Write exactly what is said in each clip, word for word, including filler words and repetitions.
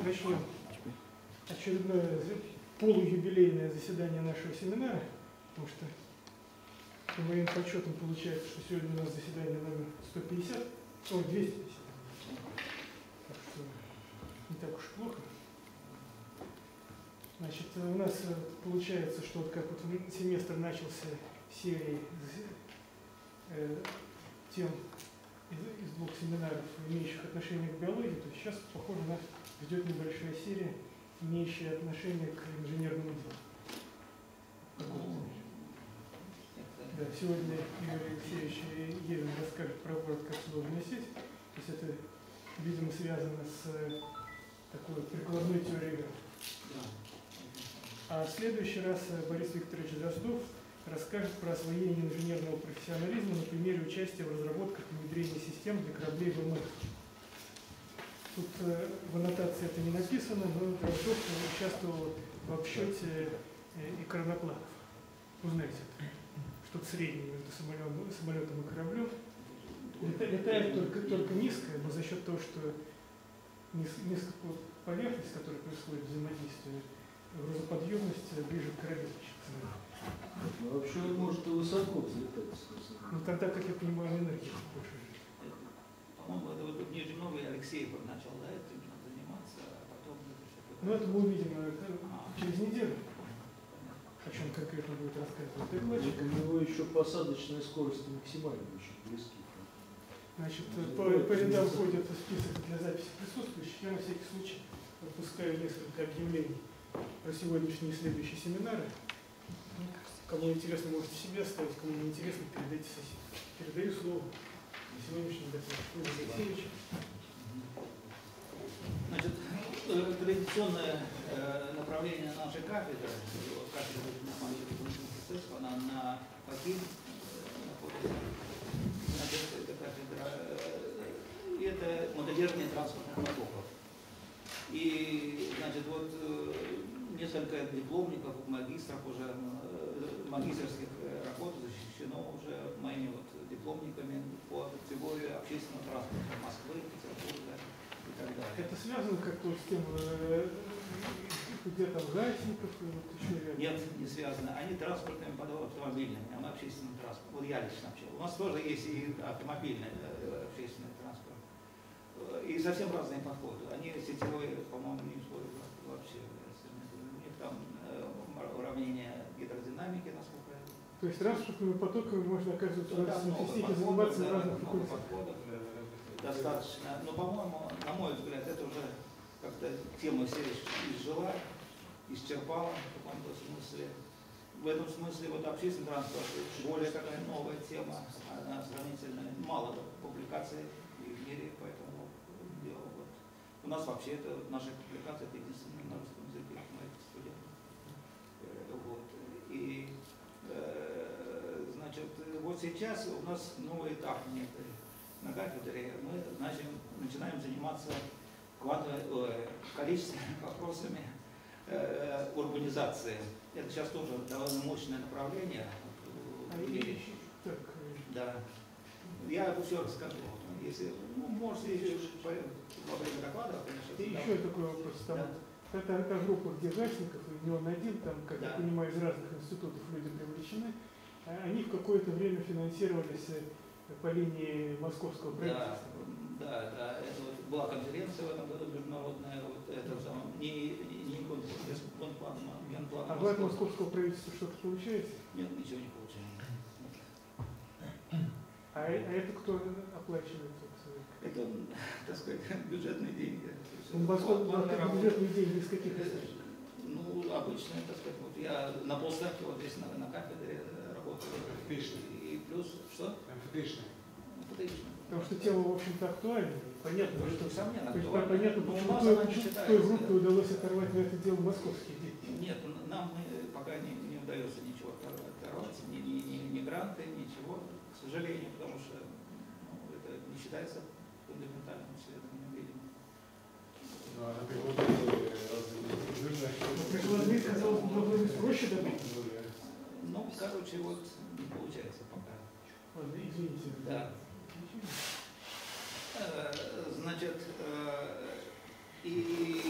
начнем очередное полуюбилейное заседание нашего семинара, потому что по моим подсчетам получается, что сегодня у нас заседание номер сто пятьдесят, о, двести пятьдесят. Так что не так уж и плохо. Значит, у нас получается, что вот как вот семестр начался серией э, тем из, из двух семинаров, имеющих отношение к биологии, то сейчас, похоже, нас ждет небольшая серия, имеющая отношение к инженерному делу. Да, сегодня Юрий Алексеевич Евин расскажет про город как сложная сеть. То есть это, видимо, связано с такой прикладной теорией игры. А в следующий раз Борис Викторович Дроздов расскажет про освоение инженерного профессионализма на примере участия в разработках и внедрении систем для кораблей ВМФ. Тут э, в аннотации это не написано, но Дроздов участвовал в обсчете э, экранопланов. Узнаете это. Что-то среднее между самолетом, самолетом и кораблем. Летает только, только низкое, но за счет того, что низкая поверхность, которая происходит взаимодействие, грузоподъемность ближе к кораблю. Ну, вообще он может и высоко взлетать. Ну тогда, как я понимаю, энергия больше. По-моему, это вот в Нижнем Новгороде Алексеев начал, да, этим заниматься, а потом... Ну это мы увидим а, через неделю. О чем конкретно будет рассказывать. У него еще посадочная скорость максимальная, очень близкие. Значит, по, по рядам входит список для записи присутствующих. Я на всякий случай отпускаю несколько объявлений про сегодняшние и следующие семинары. Кому интересно, можете себе оставить, кому не интересно, передайте соседу. Передаю слово на сегодняшний доклад Юрию Алексеевичу. Значит, традиционное направление нашей кафедры, кафедры нормального процесса, она на ФАКИ находится. Значит, это кафедра, это моделирование транспортных потоков. И, значит, вот несколько дипломников, магистров уже, магистерских работ защищено уже моими вот дипломниками по теории общественного транспорта Москвы, Петербурга и так далее. Это связано как-то с тем, где там Гайсников и вот еще рядом? Нет, не связано. Они транспортными автомобильными, а мы общественным транспортом. Вот я лично вообще. У нас тоже есть и автомобильный общественный транспорт. И совсем разные подходы. Они сетевые, по-моему, не входят вообще. У них там уравнение гидродинамики, насколько я знаю. То есть транспортными потоками можно, оказывается, в статистике заниматься в разных подходах. Достаточно. Но, по-моему, на мой взгляд, это уже как-то тема все изжила, исчерпала в каком-то смысле. В этом смысле вот общественный транспорт более такая новая тема, она сравнительно мало публикаций в мире по этому делу. Вот. У нас вообще это наша публикация это единственная на русском языке моих студентов. Вот. И э, значит, вот сейчас у нас новый этап некоторый. На кафедре мы начнем, начинаем заниматься э, количественными вопросами э, урбанизации. Это сейчас тоже довольно мощное направление. И, да. Я все расскажу. Если, ну, можете еще во время доклада, конечно. И еще такой вопрос. Там, да. это, это группа, где Гайсников, и не он один, там, как да. я понимаю, из разных институтов люди привлечены. Они в какое-то время финансировались по линии московского правительства. Да, да, да. Это вот была конференция в этом году международная, вот это самое, не, не генплан, генплан. А в московского правительства что-то получается? Нет, ничего не получается. А, а это кто оплачивает? Это, так сказать, бюджетные деньги. Московские бюджетные деньги из каких источников? Ну, обычно, так сказать, вот я на полставки вот здесь на, на кафедре работаю. И плюс, что? Эмфотечный. Эмфотечный. Потому что тема, в общем-то, актуальна. Понятно, ну, что сомненно, то есть, актуально. понятно, но почему у нас той, она не той считается. группе удалось оторвать на это дело московские дети. Нет, нам пока не, не удается ничего оторвать, ни, ни, ни, ни гранты, ничего, к сожалению, потому что ну, это не считается фундаментальным исследованием, видимо. Ну, а прикладные разве прикладные, казалось бы, должны быть проще добыть? Ну, короче, вот не получается пока. Ладно, извините. Да. Значит, и вот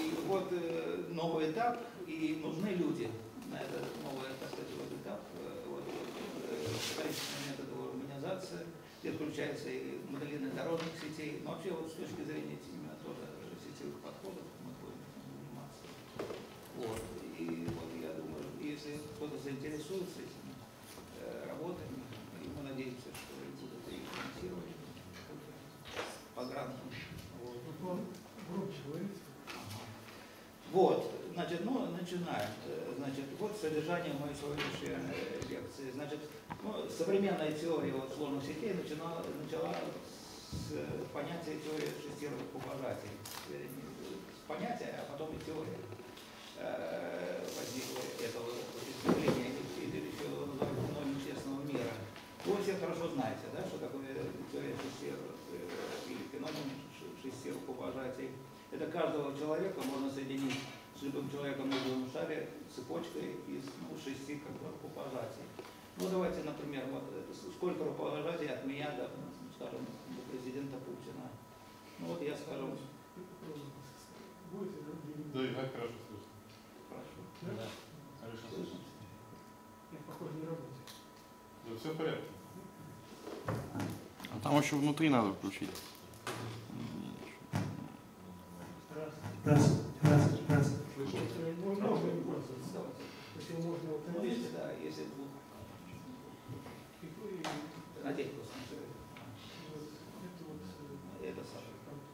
вот э, новый этап, и нужны люди на этот новый, так сказать, вот этап, э, вот, э, количественные методы урбанизации, где включается и моделирование дорожных сетей, но вообще вот с точки зрения именно тоже сетевых подходов мы будем этим заниматься. Вот. И вот я думаю, если кто-то заинтересуется этими э, работами, и мы надеемся, что и будут и финансировать по грантам. Вот. Громче говорите. Вот, значит, ну, начинаем. Значит, вот содержание моей сегодняшней лекции. Значит, ну, современная теория вот, сложных сетей начала, начала с понятия теории шестировых указателей. С понятия, а потом и теория э, возникла этого исследования, или еще называют феномен честного мира. Вы все хорошо знаете, да, что такое теория шестировых или феномен шестировых указателей. Это каждого человека можно соединить с любым человеком на земном шаре цепочкой из ну, шести как бы, рукопожатий. Ну давайте, например, вот сколько рукопожатий от меня до, скажем, до президента Путина. Ну вот я скажу. Будете, Да, и так хорошо слышно. Хорошо. да? Хорошо слышно. Я, похоже, не работаю. Да, все в порядке. А там еще внутри надо включить. Раз. Раз, раз, раз. Слышно. Если можно, можно не пользоваться. Если можно вот Ну, если да, если двух. и, и, Надеюсь, просто. вот, это вот, э, Это Саша.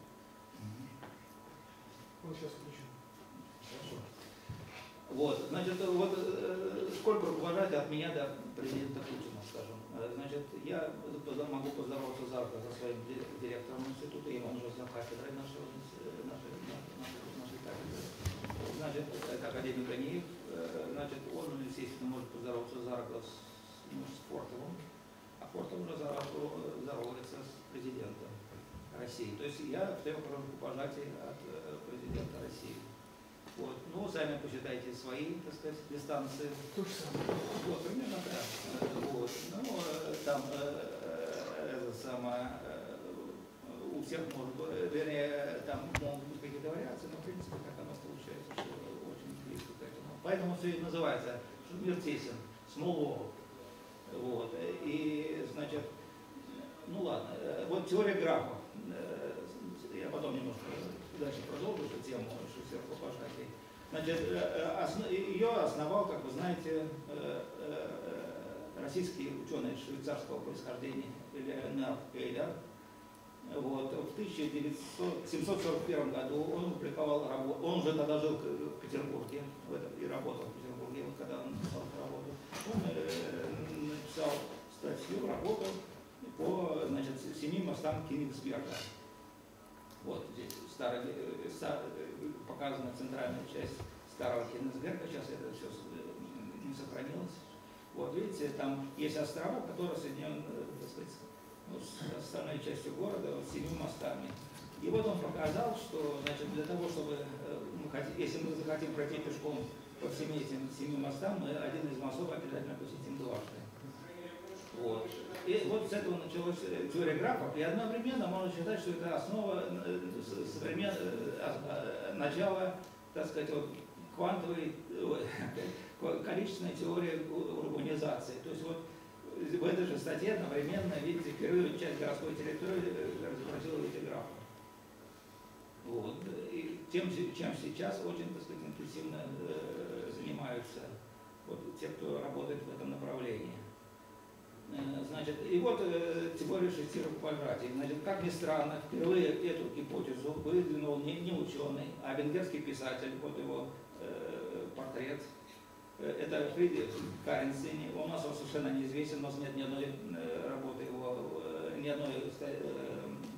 он сейчас включен. Вот, значит, вот э, сколько руководителей от меня до президента Путина, скажем. Э, Значит, я могу поздороваться завтра со своим директором института, и он уже за кафедрой нашего, нашей, нашей, нашей кафедры. Значит, это академик Ганиев, э, значит, он, естественно, может поздороваться завтра с, ну, с Портовым, а Портов уже здоровается с президентом России. То есть я в трех рукопожатий от э, президента России. Вот. Ну, сами посчитайте свои, так сказать, дистанции. То же самое. Вот, примерно, да. Вот. Ну, там, э, это самое, э, у всех может быть, вернее, там могут быть какие-то вариации, но, в принципе, как оно получается, что очень близко к этому. Поэтому все и называется, что мир тесен, small world. Вот. И, значит, ну ладно, вот теория графа. Я потом немножко дальше продолжу эту тему шестирукопожатий. Значит, основ, ее основал, как вы знаете, российский ученый швейцарского происхождения Леонард Эйлер. Вот. В тысяча семьсот сорок первом году он публиковал работу, он уже тогда жил в Петербурге в этом, и работал в Петербурге, вот когда он написал эту работу. Он э, написал статью, работу по, значит, семи мостам Кенигсберга. Вот здесь старый, стар, показана центральная часть старого Кенигсберга, сейчас это все не сохранилось. Вот видите, там есть острова, которые соединены, так сказать, ну, с остальной частью города вот, семью мостами. И вот он показал, что, значит, для того, чтобы, мы хотим, если мы захотим пройти пешком по всем этим семи мостам, мы один из мостов обязательно посетим дважды. Вот. И вот с этого началась теория графов, и одновременно можно считать, что это основа современ... начала, так сказать, вот, квантовой, количественной теории урбанизации. То есть вот в этой же статье одновременно, видите, первую часть городской территории разобразила эти графы. Вот. И тем, чем сейчас очень, так сказать, интенсивно э, занимаются вот, те, кто работает в этом направлении. Значит, и вот э, теория шести рукопожатий. Значит, как ни странно, впервые эту гипотезу выдвинул не, не ученый, а венгерский писатель, вот его э, портрет. Это Фридрих Каренцин, он у нас совершенно неизвестен, у нас нет ни одной э, работы его, э, ни одной э,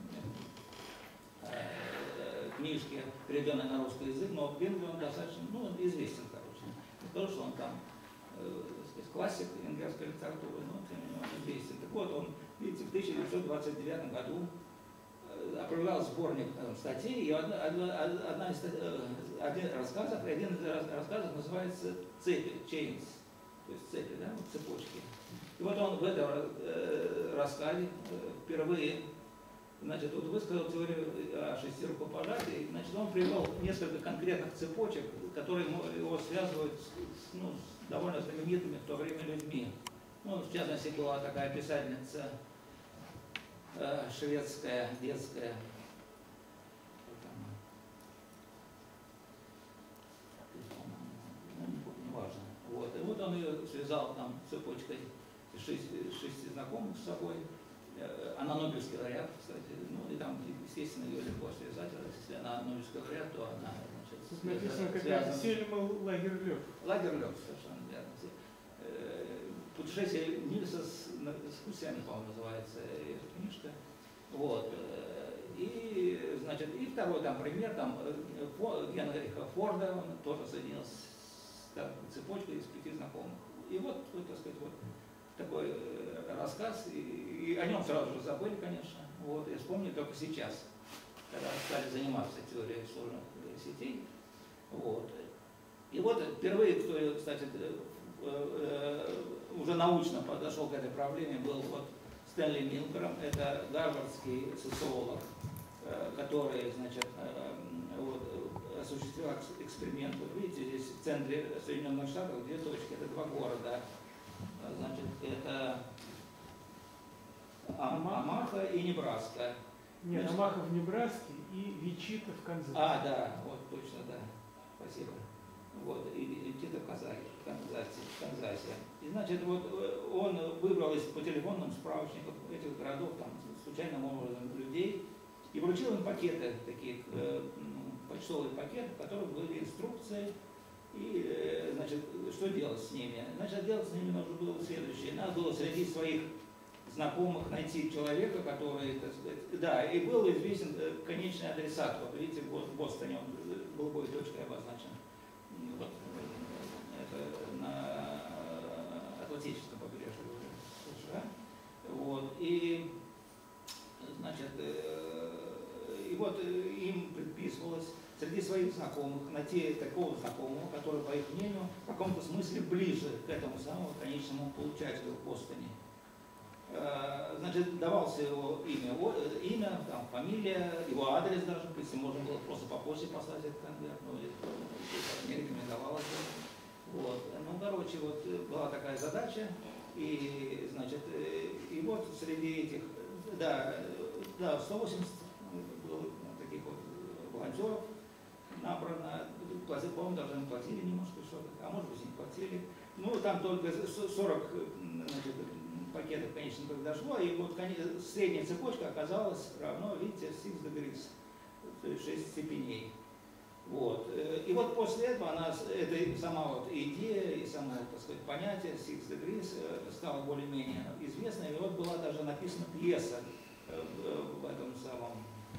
э, книжки, переведенной на русский язык, но в Венгрии он достаточно, ну, известен, короче. Не то, что он там э, классик венгерской литературы, но тем не менее он известен. Так вот, он, видите, в тысяча девятьсот двадцать девятом году определял сборник э, статей, и одна, одна, одна из, э, один рассказов, один из рассказов называется «Цепи», «Chains», то есть цепи, да, вот цепочки. И вот он в этом э, рассказе э, впервые Значит, вот высказал теорию о шести рукопожатий, значит, он привел несколько конкретных цепочек, которые его связывают с, ну, с довольно знаменитыми в то время людьми. Ну, в частности, была такая писательница э, шведская, детская, ну, не, не важно. Вот. И вот он ее связал там цепочкой шести, шести знакомых с собой. Она Нобелевский лауреат, кстати, ну и там, естественно, ее легко связать, если она Нобелевский лауреат, то она, значит, Тут написано, как Сельма Лагерлёв. Лагерлёв, совершенно верно. Путешествие Нильса с, с гусями, по-моему, называется эта книжка. Вот. И, значит, и второй там пример, там, Генриха Форда, он тоже соединился с так, цепочкой из пяти знакомых. И вот, вот, так сказать, вот такой рассказ, и, и о нем сразу же забыли, конечно, вот, и вспомнили только сейчас, когда стали заниматься теорией сложных сетей, вот. И вот впервые, кто, кстати, уже научно подошел к этой проблеме, был вот Стэнли Милграм, это гарвардский социолог, который, значит, вот, осуществил эксперимент. Вот видите, здесь в центре Соединенных Штатов две точки, это два города. Значит, это Омаха и Небраска. Нет, Значит, Омаха в Небраске и Вичита в Канзасе. А, да, вот точно, да. Спасибо. Вот, и Вичита в Канзасе, в Канзасе, в Канзасе. И, значит, вот он выбрал из по телефонным справочникам этих городов, там, случайным образом людей, и вручил им пакеты, такие, э, почтовые пакеты, в которых были инструкции. И, значит, что делать с ними? Значит, делать с ними нужно было следующее. Надо было среди своих знакомых найти человека, который, так сказать, да, и был известен конечный адресат. Вот видите, в Бостоне он голубой точкой обозначен. Вот, это на Атлантическом побережье США. Вот, и, значит, и вот им предписывалось среди своих знакомых найти такого знакомого, который, по их мнению, в каком-то смысле ближе к этому самому конечному получателю в Бостоне. Значит, давался его имя, имя, там, фамилия, его адрес даже, если можно было просто по почте послать этот конверт, но не рекомендовалось. Вот. Ну, короче, вот была такая задача, и, значит, и вот среди этих, да, да, сто восемьдесят было таких вот волонтеров набрано, по-моему, даже им платили немножко что-то, а может быть, не платили. Ну, там только сорок, значит, пакетов, конечно, не дошло, и вот средняя цепочка оказалась равно, видите, six degrees, то есть шесть степеней. Вот. И вот после этого она, эта сама вот идея и само, так сказать, понятие six degrees стало более-менее известно, и вот была даже написана пьеса в этом самом,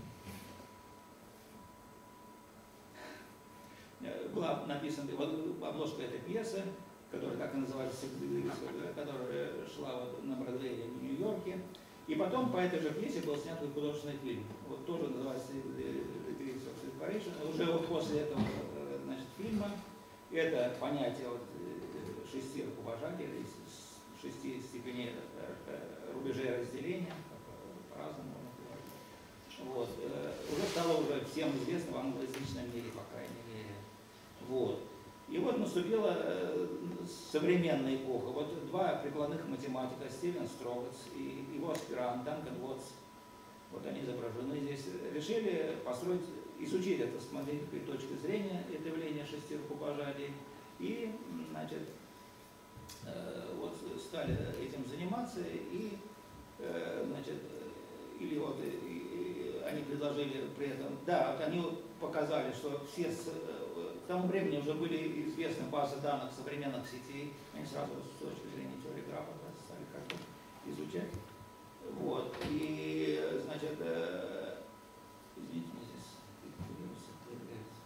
была написана вот, обложка этой пьесы, которая так и называется, которая шла вот на Бродвее в Нью-Йорке. И потом по этой же пьесе был снят художественный фильм. Вот тоже называется Degrees of Separation. Уже вот после этого, значит, фильма это понятие вот шести рукопожатий, шести степеней рубежей разделения, по-разному можно говорить. Вот. Уже стало уже всем известно в англоязычном мире, по крайней мере. Вот. И вот наступила э, современная эпоха. Вот два прикладных математика, Стивен Строгац и его аспирант Данкан Уотс, вот они изображены здесь, решили построить, изучить это с маленькой точки зрения, это явление шести рукопожатий, и, значит, э, вот стали этим заниматься, и, э, значит, или вот и, и, они предложили при этом, да, вот они показали, что все с, к тому времени уже были известны базы данных современных сетей, они сразу с точки зрения теории графа стали как-то изучать. Вот, и, значит, э, извините, мне здесь появляется.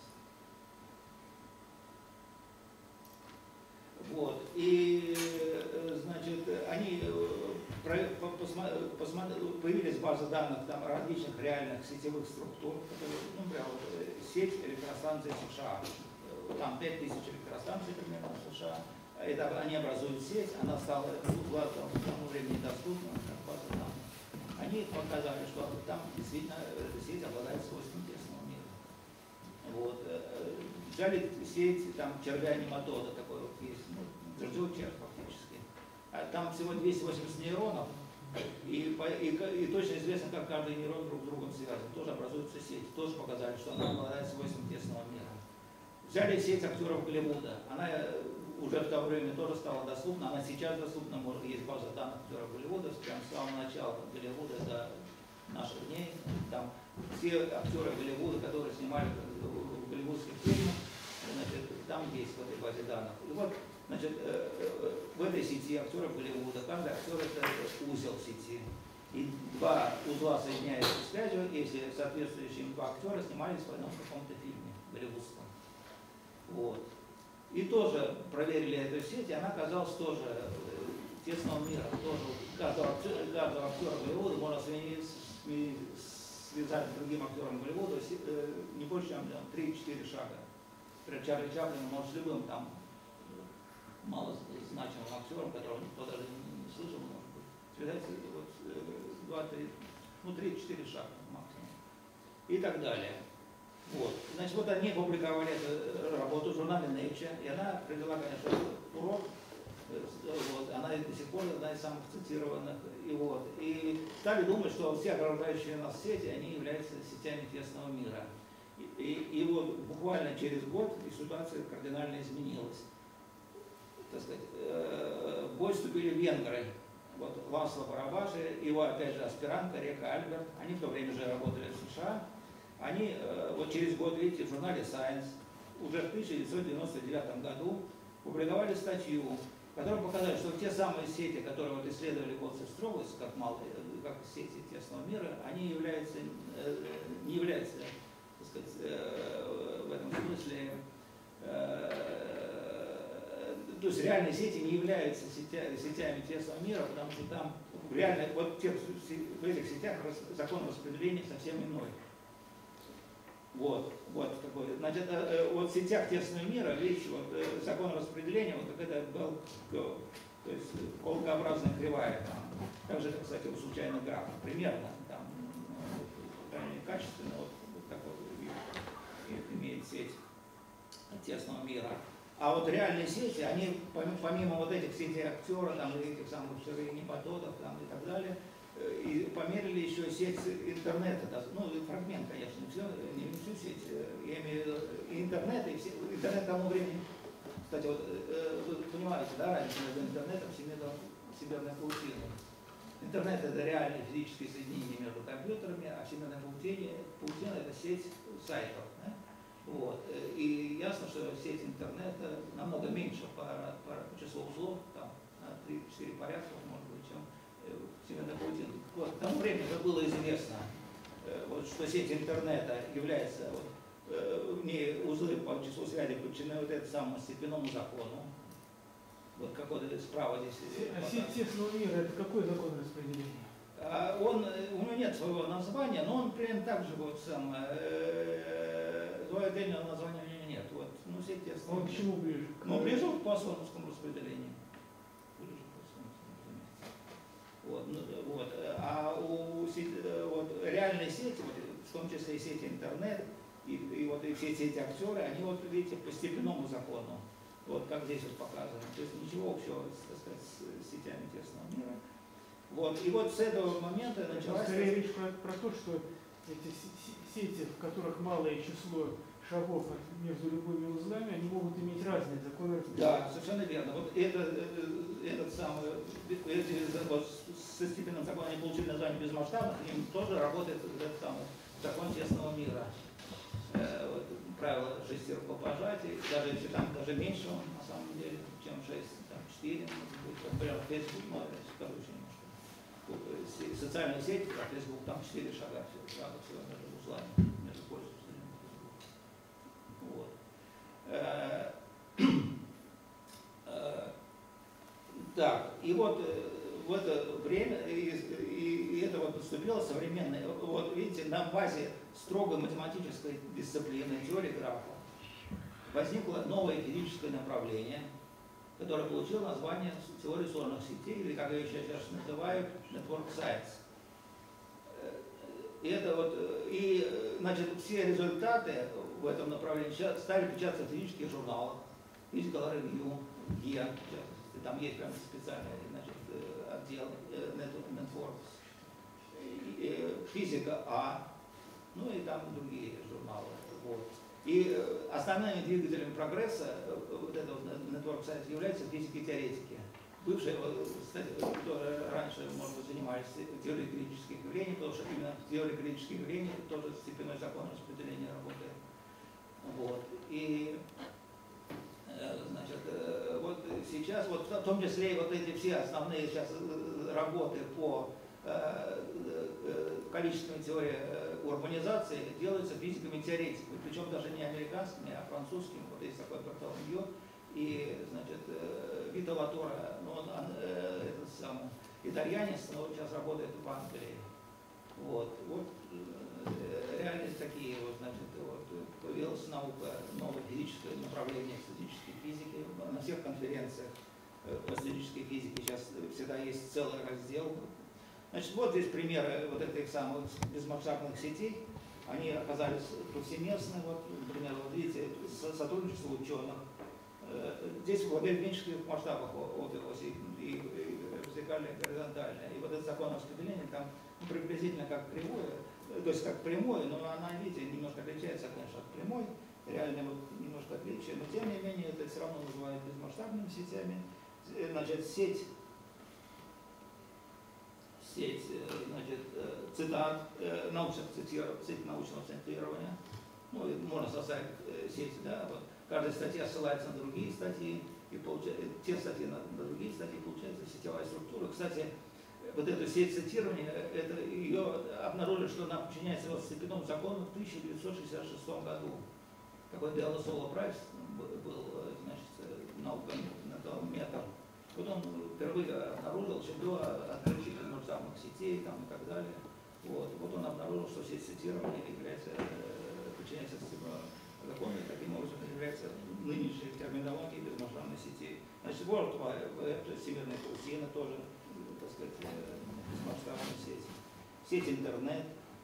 Вот, и, значит, они появились базы данных там, различных реальных сетевых структур, которые, ну, например, вот, сеть электростанций США, там пять тысяч электростанций примерно в США, это, они образуют сеть, она стала, была к тому времени доступна, как база данных. они показали, что там действительно эта сеть обладает свойством тесного мира. Вот. Взяли сеть, там червя-нематода такой вот есть, ну, дождевой червь фактически. А там всего двести восемьдесят нейронов, и, и, и точно известно, как каждый нейрон друг с другом связан. Тоже образуется сеть, тоже показали, что она обладает свойством тесного мира. Взяли сеть актеров Голливуда, она уже в то время тоже стала доступна, она сейчас доступна, может, есть база данных актеров Голливуда, прямо с самого начала Голливуда до наших дней. Там все актеры Голливуда, которые снимали в голливудских фильмах, значит, там есть в этой базе данных. И вот, значит, в этой сети актеров Голливуда, каждый актер это узел сети. И два узла соединяются связью, если соответствующие им два актера снимались в одном каком-то фильме голливудском. Вот. И тоже проверили эту сеть, и она оказалась тоже тесного мира. Тоже каждого актера, каждого актера Голливуда можно связать с другим актером Голливуда не больше, чем три-четыре шага. Например, Чарли Чаплин может с любым там малозначимым актером, которого никто даже не слышал, может быть, связать вот, два-три, ну, три-четыре шага максимум. И так далее. Вот. Значит, вот они опубликовали эту работу в журнале Nature, и она привела, конечно, урок. Вот, она до сих пор одна из самых цитированных. И, вот, и стали думать, что все окружающие нас сети, они являются сетями тесного мира. И, и, и вот буквально через год и ситуация кардинально изменилась. Так сказать, э, в бой вступили венгры. Вот Ласло Барабаши, его опять же аспирантка Река Альберт, они в то время же работали в США. Они э, вот через год, видите, в журнале Science уже в тысяча девятьсот девяносто девятом году публиковали статью, в которой показали, что те самые сети, которые вот исследовали Голцев-Строгус, как, малые, как сети тесного мира, они являются, э, не являются, так сказать, э, в этом смысле, э, то есть реальные сети не являются сетя, сетями тесного мира, потому что там реально, вот в, тех, в этих сетях закон распределения совсем иной. Вот, вот такой. Значит, вот в сетях тесного мира, видите, вот закон распределения, вот как это был, то есть колкообразная кривая, там, так же, как, кстати, у случайных графов, примерно, там, крайне качественно, вот, вот такой вид имеет сеть тесного мира. А вот реальные сети, они, помимо, помимо вот этих сетей актера, там, и этих самых непотодов, там, и так далее, и померили еще сеть интернета, ну, фрагмент, конечно, не, все, не всю сеть, я имею в виду и интернет, и все, интернет тому времени, кстати, вот, вы понимаете, да, разницу между интернетом и всемирной паутиной. Интернет это реальные физические соединения между компьютерами, а всемирная паутина, паутина это сеть сайтов. Да? Вот. И ясно, что сеть интернета намного меньше по, по числу узлов, там, на три-четыре порядка, может быть, чем всемирная паутина. Вот, к тому времени уже было известно, э, вот, что сеть интернета является, вот, э, в ней узлы по числу связи подчинены вот этому самому степенному закону. Вот какой-то справа здесь. А сеть тесного мира это какой закон распределения? А он, у него нет своего названия, но он примерно так же вот сам. Э, своего отдельного названия у него нет. Вот, ну, сеть тесного Он к чему ближе? Ну, ближе к Пуассоновскому распределению. Вот, ну, вот. А у вот, реальной сети, вот, в том числе и сети интернет, и, и, вот, и все эти актеры, они, вот, видите, по степенному закону, вот как здесь вот показано. То есть ничего общего, так сказать, с сетями тесного мира. Вот. И вот с этого момента началась... Скорее речь про, про то, что эти сети, в которых малое число шагов между любыми узлами, они могут иметь разные законы распределения. Да, совершенно верно. Вот это, этот самый, эти, вот, со степенным законом они получили название безмасштабных, им тоже работает этот самый закон тесного мира. Э, вот, правило шести рукопожатий, даже если там даже меньше он на самом деле, чем шесть, там четыре, например, Facebook, ну, это короче немножко. Социальные сети, как Facebook, там четыре шага, все, шага всего между узлами, между пользователями. Вот. Так, и вот в это время, и, и, и это вот наступило современное, вот видите, на базе строго математической дисциплины теории графа возникло новое физическое направление, которое получило название теории сложных сетей, или как ее сейчас называют, Network Science. И это вот, и, значит, все результаты в этом направлении стали печататься в физических журналах, Physical Review, ГИА, в частности, там есть прям специальный, значит, отдел Networks, физика А, ну и там другие журналы. Вот. И основными двигателями прогресса вот этого Network Science являются физики-теоретики. Бывшие, кстати, которые раньше, может быть, занимались теорией критических явлений, потому что именно в теории критических явлений тоже степенной закон распределения работает. Вот. И, значит, вот сейчас, вот в том числе и вот эти все основные сейчас работы по количественной теории урбанизации делаются физиками-теоретиками, причем даже не американскими, а французскими. Вот есть такой Бартоломью и, значит, Вито Латора, ну, он, этот самый итальянец, но сейчас работает в Англии. Вот, вот реальность такие, вот, значит, вот, появилась наука, новое физическое направление статической физики. На всех конференциях по статической физике сейчас всегда есть целый раздел. Значит, вот здесь примеры вот этих самых безмасштабных сетей. Они оказались повсеместны. Вот, например, вот видите, сотрудничество ученых. Здесь в меньших масштабах обе оси, и вертикальная, и горизонтальная. И вот этот закон распределения там ну, приблизительно как кривое, то есть как прямое, но она, видите, немножко отличается, конечно, от прямой. Реально вот немножко отличие, но тем не менее это все равно называют безмасштабными сетями. Значит, сеть сеть, значит, цитат, научных цитиров, сеть научного цитирования. Ну, можно составить сеть, да, вот. Каждая статья ссылается на другие статьи, и получается, те статьи на, на другие статьи, получается сетевая структура. Кстати, вот эту сеть цитирования, это, ее обнаружили, что она подчиняется вот степенному закону в тысяча девятьсот шестьдесят шестом году. Такой Делла Соло Прайс был, значит, наукометр. Вот он впервые обнаружил, что до открытия самых сетей там, и так далее. Вот. вот он обнаружил, что сеть цитирования является, подчиняется степенному закону, и таким образом является нынешней терминологией безмасштабной сети. Значит, World Wide Web, всемирная паутина тоже, так сказать, безмасштабная сеть. Сеть интернет,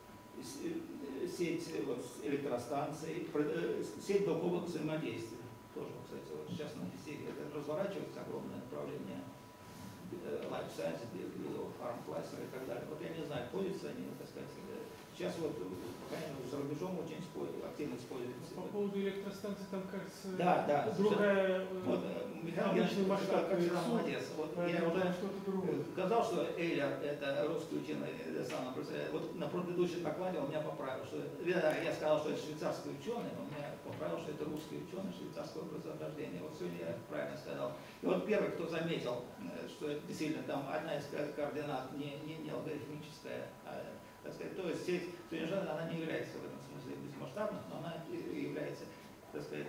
сеть вот, электростанций, сеть белковых взаимодействий. Тоже, кстати, вот сейчас на физике это разворачивается огромное направление life science, farm cluster и так далее. Вот я не знаю, пользуются они, так сказать, сейчас вот, по крайней мере, за рубежом очень активно используется. По поводу электростанции там, кажется, да, да, другая, вот, Михаил обычный масштаб, как всегда молодец. Вот я уже сказал, что Эйлер, это русский ученый, сам, вот на предыдущем докладе он меня поправил, что я сказал, что это швейцарский ученый, он меня поправил, что это русский ученый швейцарского происхождения. Вот сегодня я правильно сказал. И вот первый, кто заметил, что это действительно там одна из координат не, не, не алгоритмическая, а, так сказать, то есть сеть Тюнежана, она не является в этом смысле безмасштабной, но она является, так сказать,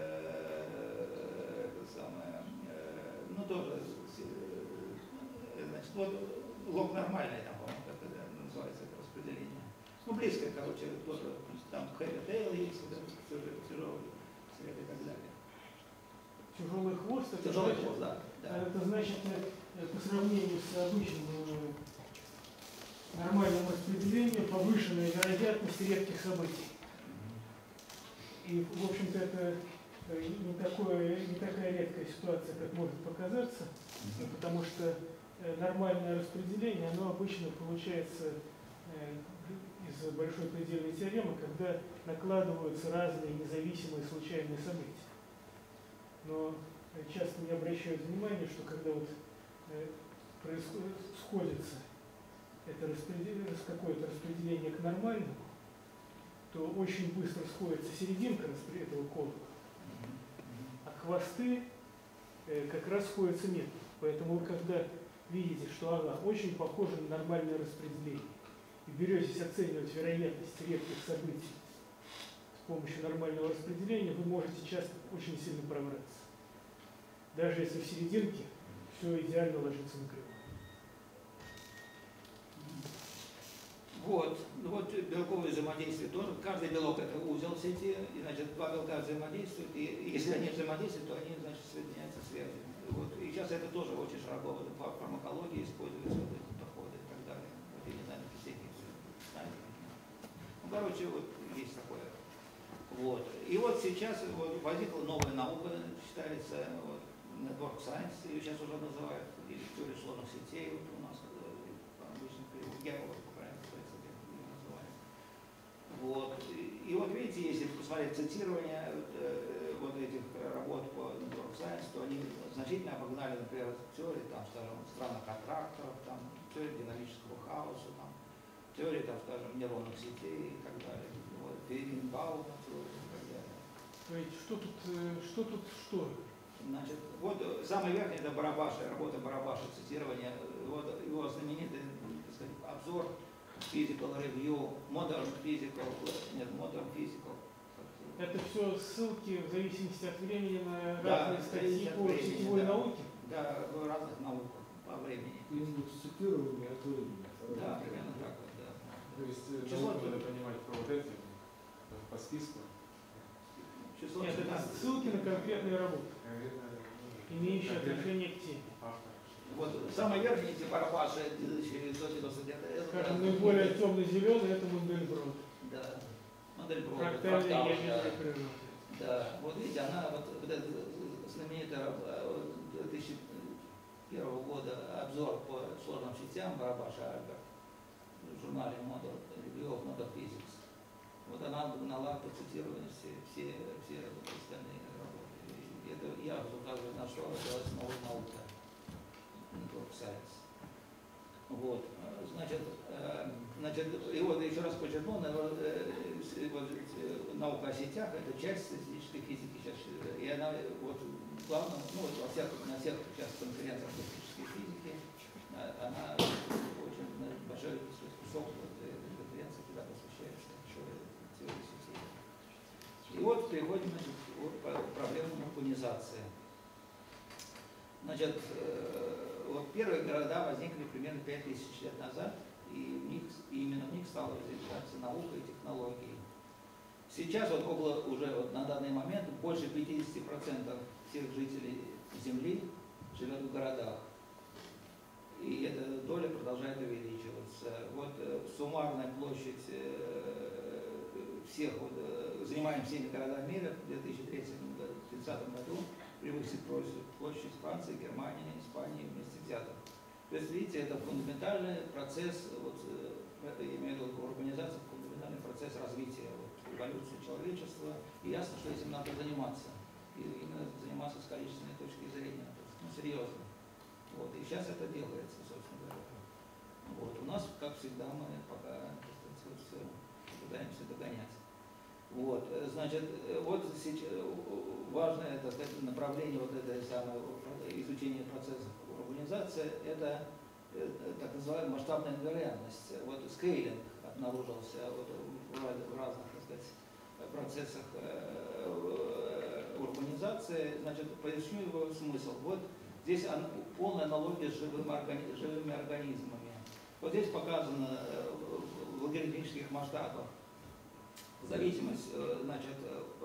э, это самое, э, ну тоже, э, значит, вот лог нормальный там, по-моему, как это называется, это распределение. Ну, близко, короче, тоже, там хэви тейл есть, тяжелый свет и так далее. Тяжелый хвост, это, Тяжелый значит, хвост, да, да. это значит, по сравнению с обычным нормальным распределением, повышенная вероятность редких событий. И, в общем-то, это не, такое, не такая редкая ситуация, как может показаться, потому что нормальное распределение, оно обычно получается из большой предельной теоремы, когда накладываются разные независимые случайные события. Но часто не обращают внимания, что когда вот происходит, сходится это распределение, какое-то распределение к нормальному, то очень быстро сходится серединка этого контура, а хвосты э, как раз сходятся нет. Поэтому вы когда видите, что ага, очень похоже на нормальное распределение, и беретесь оценивать вероятность редких событий с помощью нормального распределения, вы можете часто очень сильно пробраться. Даже если в серединке все идеально ложится на кривую. Вот, вот белковое взаимодействие тоже. Каждый белок это узел сети, и, значит, два белка взаимодействуют, и если они взаимодействуют, то они, значит, соединяются связью. Вот. И сейчас это тоже очень широко в фармакологии используются вот эти подходы и так далее. Вот, я не знаю, на физике знаете. короче, вот есть такое. Вот. И вот сейчас вот, возникла новая наука, считается, вот, Network Science, ее сейчас уже называют, или теория сложных сетей, вот у нас обычно перевод, по крайней мере, ее называют. Вот. И, и вот видите, если посмотреть цитирование э, вот этих работ по Network Science, то они значительно обогнали, например, теории, там, скажем, странных аттракторов, там, теории динамического хаоса, там, теории, там, скажем, нейронных сетей и так далее. Вот, Фейгенбаума теория и так далее. Смотрите, что тут, э, что тут, что? Значит, вот самый верхний это Барабаша, работа Барабаша, цитирование, вот его знаменитый, так сказать, обзор Physical Review, Modern Physical, нет, Modern Physical. Это все ссылки в зависимости от времени на Да, разные в статьи зависимости от по времени, сетевой да. науке? Да, в разных науках по времени. Индекс цитирования от времени. Да, примерно так вот, да. То есть э, Число науку надо тут- понимать по вот этим, по списку. Число Нет, это цитат. ссылки на конкретные работы, Конкретно, ну, имеющие конкретно отношение к теме. автор. Вот самый верхний эти Барабаши тысяча девятьсот девяносто девятый. Скажем, наиболее темно-зеленый это Мандельброд. Да. Модель Брода, Фрактальная фрактал, ядерная да. природа. Да, вот видите, она вот, вот эта знаменитая э, две тысячи первого года обзор по сложным сетям Барабаша Альберт в журнале Modern Review of Modern Physics. Вот она обогнала по цитированности все, все остальные работы. И это я указываю, на что делать новая наука. Network Science. Вот, значит, э, значит, и вот еще раз подчеркну, наверное, э, с- вот, э, наука о сетях – это часть статистической физики сейчас, и она вот главное, ну вот во всех, на всех сейчас конференциях статистической физики, э, она очень э, большой кусок вот, этой конференции туда посвящается теории сетей. И вот переходим, значит, вот, к проблемам урбанизации. Значит, э, вот первые города возникли примерно пять тысяч лет назад, и, в них, и именно в них стала развиваться наука и технологии. Сейчас вот около, уже вот на данный момент больше пятьдесят процентов всех жителей Земли живет в городах. И эта доля продолжает увеличиваться. Вот э, суммарная площадь э, всех, вот, э, занимаем всеми городами мира в две тысячи тридцатом году превысит площадь Франции, Германии, Испании вместе взятых. То есть, видите, это фундаментальный процесс, вот, это, я имею в виду урбанизация, фундаментальный процесс развития, вот, эволюции человечества. И ясно, что этим надо заниматься. И именно заниматься с количественной точки зрения, ну, серьезно. Вот, и сейчас это делается, собственно говоря. Вот, у нас, как всегда, мы пока все пытаемся догонять. Вот, значит, вот сейчас важное это, это направление вот это самое изучение процессов урбанизации, это, это так называемая масштабная инвариантность. Вот скейлинг обнаружился вот в, в разных, так сказать, процессах урбанизации. Значит, поясню его смысл. Вот здесь полная аналогия с живым органи- живыми организмами. Вот здесь показано в логарифмических масштабах зависимость, значит,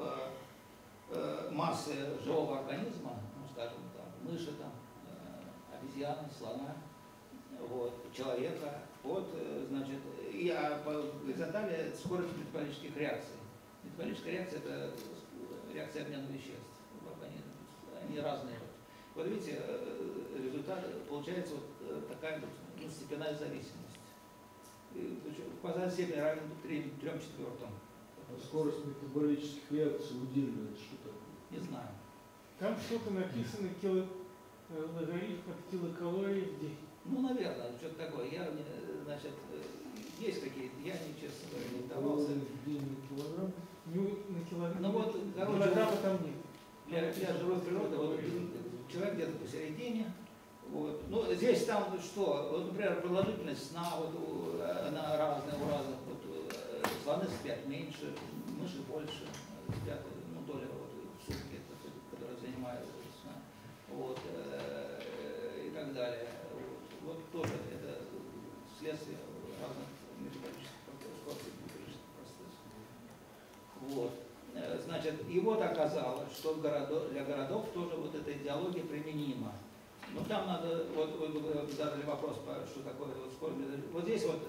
массы живого организма, ну, скажем, там, мыши, там, обезьяны, слона, вот, человека, вот, значит, и а по горизонтали скорость метаболических реакций. Метаболическая реакция – это реакция обмена веществ в организме, они разные. Вот видите, результат получается вот такая вот, ну, степенная зависимость. Показатель степени равен трем четвертым. А скорость метаболических реакций удельная, это что такое? Не знаю. Там что-то написано, кило, э, логарифм от килокалорий в день. Ну, наверное, что-то такое. Я, не- значит, э, есть какие-то, я, не, честно говоря, не вдавался. День на килограмм. Не на килограмм. Ну вот, короче, килограмма там нет. Для, для живой природы вот, человек где-то посередине. Вот. Ну, здесь там что? Вот, например, продолжительность сна, вот, у- она разная у разных. Вот, э, слоны спят меньше, мыши больше, спят, ну, доля вот, в сутки, это, которая занимает сна. Вот, э, и так далее. Вот, вот тоже это следствие разных метаболических процессов, метаболических процессов. Вот. Э, Значит, и вот оказалось, что в городо- для городов тоже вот эта идеология применима. Но там надо, вот, вот вы задали вопрос, что такое вот скорость. Вот здесь вот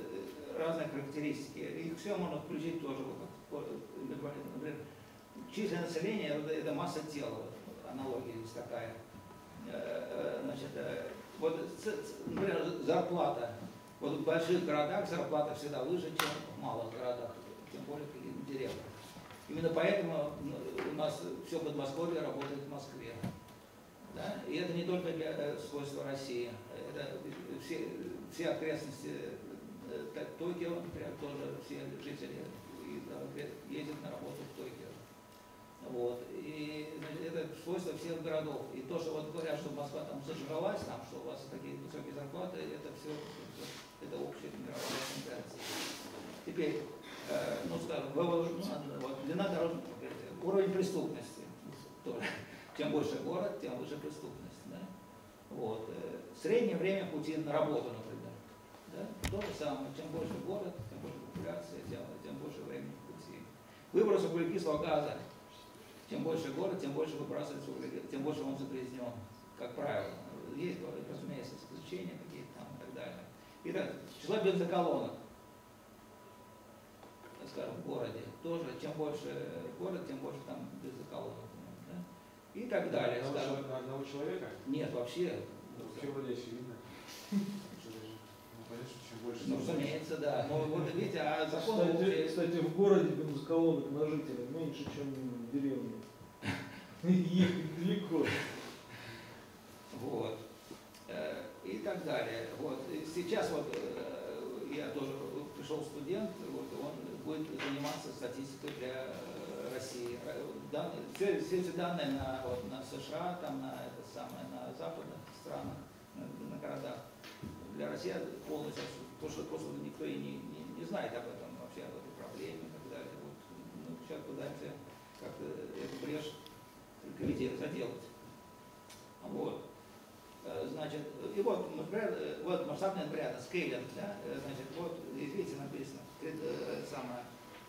разные характеристики. Их все можно включить тоже. Вот, например, численное население – это масса тела. Вот, аналогия есть такая. Значит, вот, например, зарплата. Вот в больших городах зарплата всегда выше, чем в малых городах, тем более в каких-то деревнях. Именно поэтому у нас все Подмосковье работает в Москве. Да? И это не только для свойства России. Это все, все окрестности Токио, например, тоже все жители ездят на работу в Токио. Вот. И значит, это свойство всех городов. И то, что вот говорят, что Москва там зажралась, там, что у вас такие высокие зарплаты, это все, это общая мировая тенденция. Теперь, э, ну скажем, ну, вот, длина дорожных, уровень преступности. Тоже. Чем больше город, тем выше преступность. Да? Вот. Среднее время пути на работу, например. Да? То же самое. Чем больше город, тем больше популяция, тем, тем больше времени пути. Выброс углекислого газа. Чем больше город, тем больше выбрасывается углекислый, тем больше он загрязнен, как правило. Есть, разумеется, исключения какие-то там и так далее. Итак, число бензоколонок, скажем, в городе, тоже, чем больше город, тем больше там бензоколонок. Да? И так далее. Одного, Скажем, человека, одного человека? нет, вообще. Вообще вроде очевидно. Ну, понятно, что чем больше... Ну, разумеется, да. Но вот видите, а закон... Кстати, кстати, в городе бензоколонок на жителя меньше, чем в деревне. Ехать далеко. Вот. И так далее. Вот. И сейчас вот я тоже пришел студент, вот, он будет заниматься статистикой для России. Данные, все, все эти данные на, вот, на США, там, на, это самое, на западных странах, на, на городах. Для России полностью, потому что просто никто и не, не, не знает об этом вообще, об этой проблеме и так далее. Вот, ну, сейчас пытаемся как-то эту брешь заделать. Вот. Значит, и вот, например, вот масштабный порядок, скейлинг, да, значит, вот здесь видите написано, самое,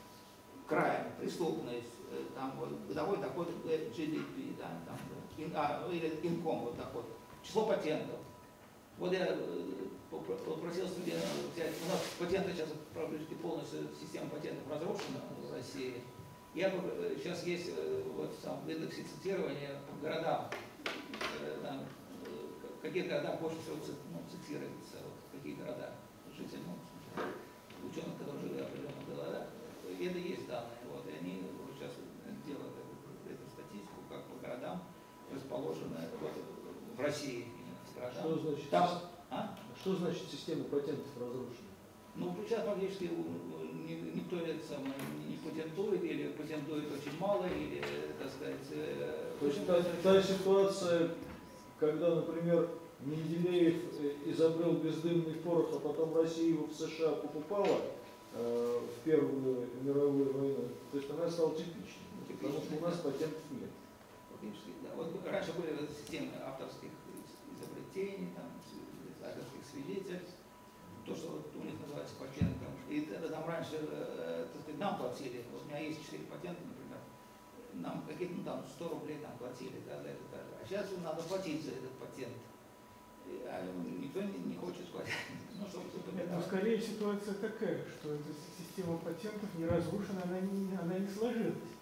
крайм, преступность, там вот годовой доход джи ди пи, да, там, ин, а, или инком, вот доход, число патентов. Вот я попросил студентов взять, у нас патенты сейчас практически полностью, система патентов разрушена в России. Я сейчас есть вот сам в индексе цитирования по городам, там, в каких городах больше всего ну, цитируется, вот, какие города жители, ну, ученых, которые жили в определенных городах, и это есть данные, вот, и они вот сейчас делают эту, эту статистику, как по городам расположены вот, в России. Что значит, Там, а? что значит система патентов разрушена? Ну, сейчас фактически никто это самое, не патентует, или патентует очень мало, или, так сказать... То есть та, та ситуация, когда, например, Менделеев изобрел бездымный порох, а потом Россия его в США покупала э, в Первую мировую войну, то есть она стала типичной, потому что у нас патентов нет. Фактически, да. Вот раньше были системы авторских изобретений, там, авторских свидетельств, то, что вот у них называется патентом. И там раньше э, так сказать, нам платили, вот у меня есть четыре патента, например, нам какие-то, ну там, сто рублей там платили, да, за это даже. А сейчас надо платить за этот патент. И, а никто не, не хочет платить. Ну, чтобы, Нет, ну, скорее ситуация такая, что эта система патентов не разрушена, она не, она не сложилась.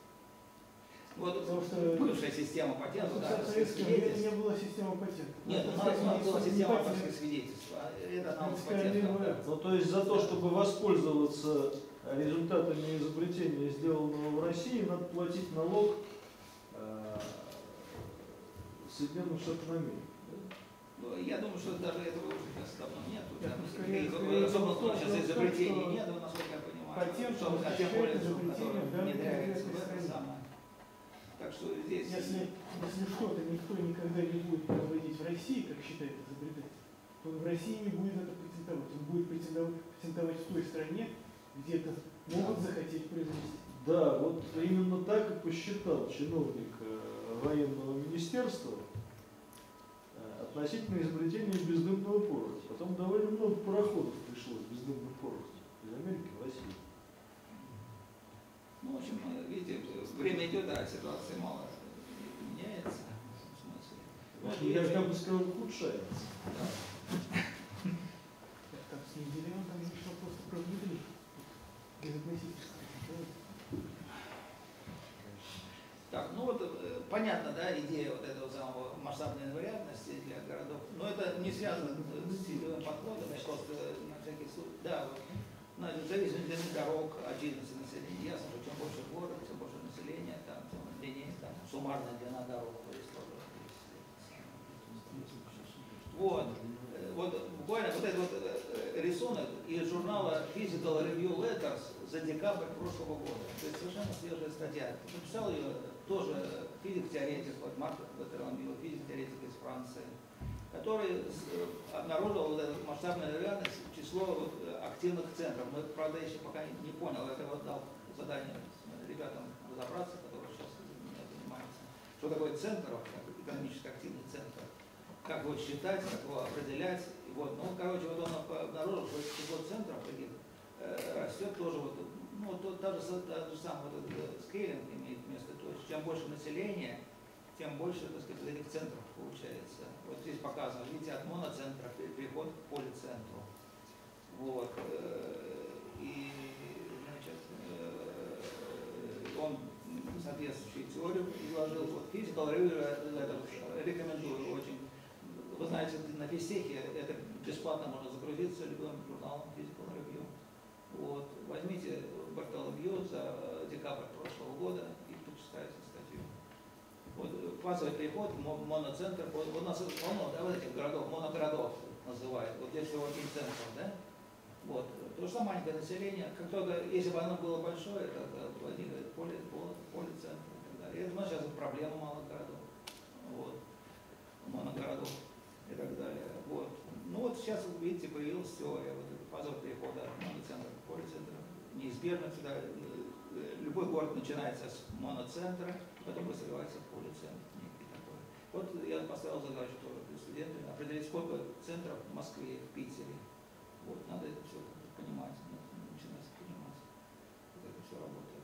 Вот потому что бывшая система патентов, да, свидетельств. Не было системы патентов. Нет, у нас, у нас была система авторских свидетельств. Это нам с патентом, да. Ну, то есть за то, чтобы воспользоваться результатами изобретения, сделанного в России, надо платить налог э, Соединенным Штатам Америки. Ну, я думаю, что даже этого уже сейчас давно нет. Нет, Там, ну, скорее, скорее, особо скорее, сейчас скорее, изобретений что нет, насколько я понимаю. патент что защищает тем более, изобретение в данной внедряется в это стране. самое. Так что здесь... Если, если что-то никто никогда не будет производить в России, как считает изобретатель, то он в России не будет это патентовать. Он будет патентовать, патентовать в той стране, где это могут захотеть произвести. Да, вот именно так и посчитал чиновник военного министерства относительно изобретения бездымного пороха. Потом довольно много пароходов пришло с бездымным порохом из Америки в Россию. Ну, в общем, видите, время идет, а ситуация мало меняется. В смысле. Вот, я как бы сказал, ухудшается. Да. Там с Менделеевым там еще просто про внедрение. идея вот этого самого масштабной инвариантности для городов, но это не связано с сетевым подходом, я просто на всякий случай, да, вот, значит, в зависимости от длины дорог, отдельности населения, ясно, что чем больше город, чем больше населения, там, тем длиннее, там, суммарная длина дорог, то есть тоже. Вот, вот буквально вот этот вот рисунок из журнала Physical Review Letters за декабрь прошлого года. То есть совершенно свежая статья. Написал ее тоже физик-теоретик, вот Марк Баттерман, физик-теоретик из Франции, который обнаружил вот эту масштабную инвариантность, число вот активных центров. Мы, правда, еще пока не, не понял, это вот дал задание ребятам разобраться, которые сейчас этим занимаются. Что такое центр, экономически активный центр, как его считать, как его определять. Вот. Ну, короче, вот он обнаружил, что число центров таких э, растет тоже, вот, ну, вот, та же, та же самая вот этот скейлинг имеет место. То есть, чем больше населения, тем больше, так сказать, этих центров получается. Вот здесь показано, видите, от моноцентра переход к полицентру. Вот. И, значит, он соответствующую теорию изложил. Вот Physical Review рекомендую очень. Вы знаете, на физтехе это бесплатно можно загрузиться любым журналом Physical Review. Вот. Возьмите Бартоломью за декабрь прошлого года и почитайте статью. Вот фазовый переход, моноцентр, вот у нас полно, да, вот этих городов, моногородов называют. Вот здесь всего один центр, да? Вот. То же самое маленькое население. Как только, если бы оно было большое, это поле, поле, полицентр и так далее. И у нас сейчас проблема малых городов. Вот. Моногородов и так далее. Вот. Ну вот сейчас, видите, появилась теория вот, фазового перехода от моноцентра к полицентру. Неизбежно всегда любой город начинается с моноцентра, потом развивается в полицентр. Вот я поставил задачу тоже для студентов определить, сколько центров в Москве, в Питере. Вот, надо это все понимать, начинать понимать, как это все работает.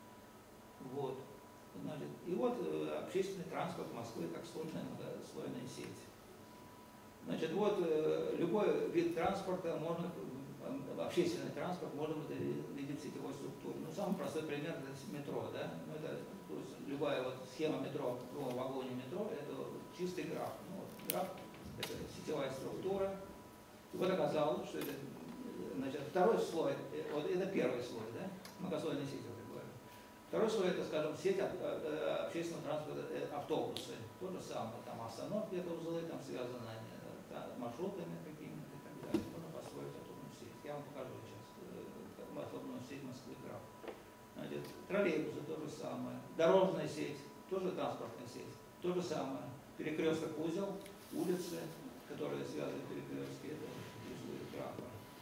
Вот. Значит, и вот э, общественный транспорт Москвы как сложная многослойная сеть. Значит, вот э, любой вид транспорта можно, э, общественный транспорт можно видеть в сетевой структуре. Ну, самый простой пример это метро, да? Ну, это, то есть, любая вот схема метро, в вагоне метро, это чистый граф. Ну, вот, граф это сетевая структура. И вот оказалось, что это, значит, второй слой, вот это первый слой, да? Многослойная сеть. Второй слой это, скажем, сеть общественного транспорта, автобусы. То же самое, там остановки, это узлы, там связаны да, маршрутами какими-то и так далее. Можно построить автобусную сеть. Я вам покажу сейчас автобусную сеть Москвы граф. Значит, троллейбусы то же самое. Дорожная сеть, тоже транспортная сеть. То же самое. Перекресток узел, улицы, которые связывают перекрестки, это узлы графа.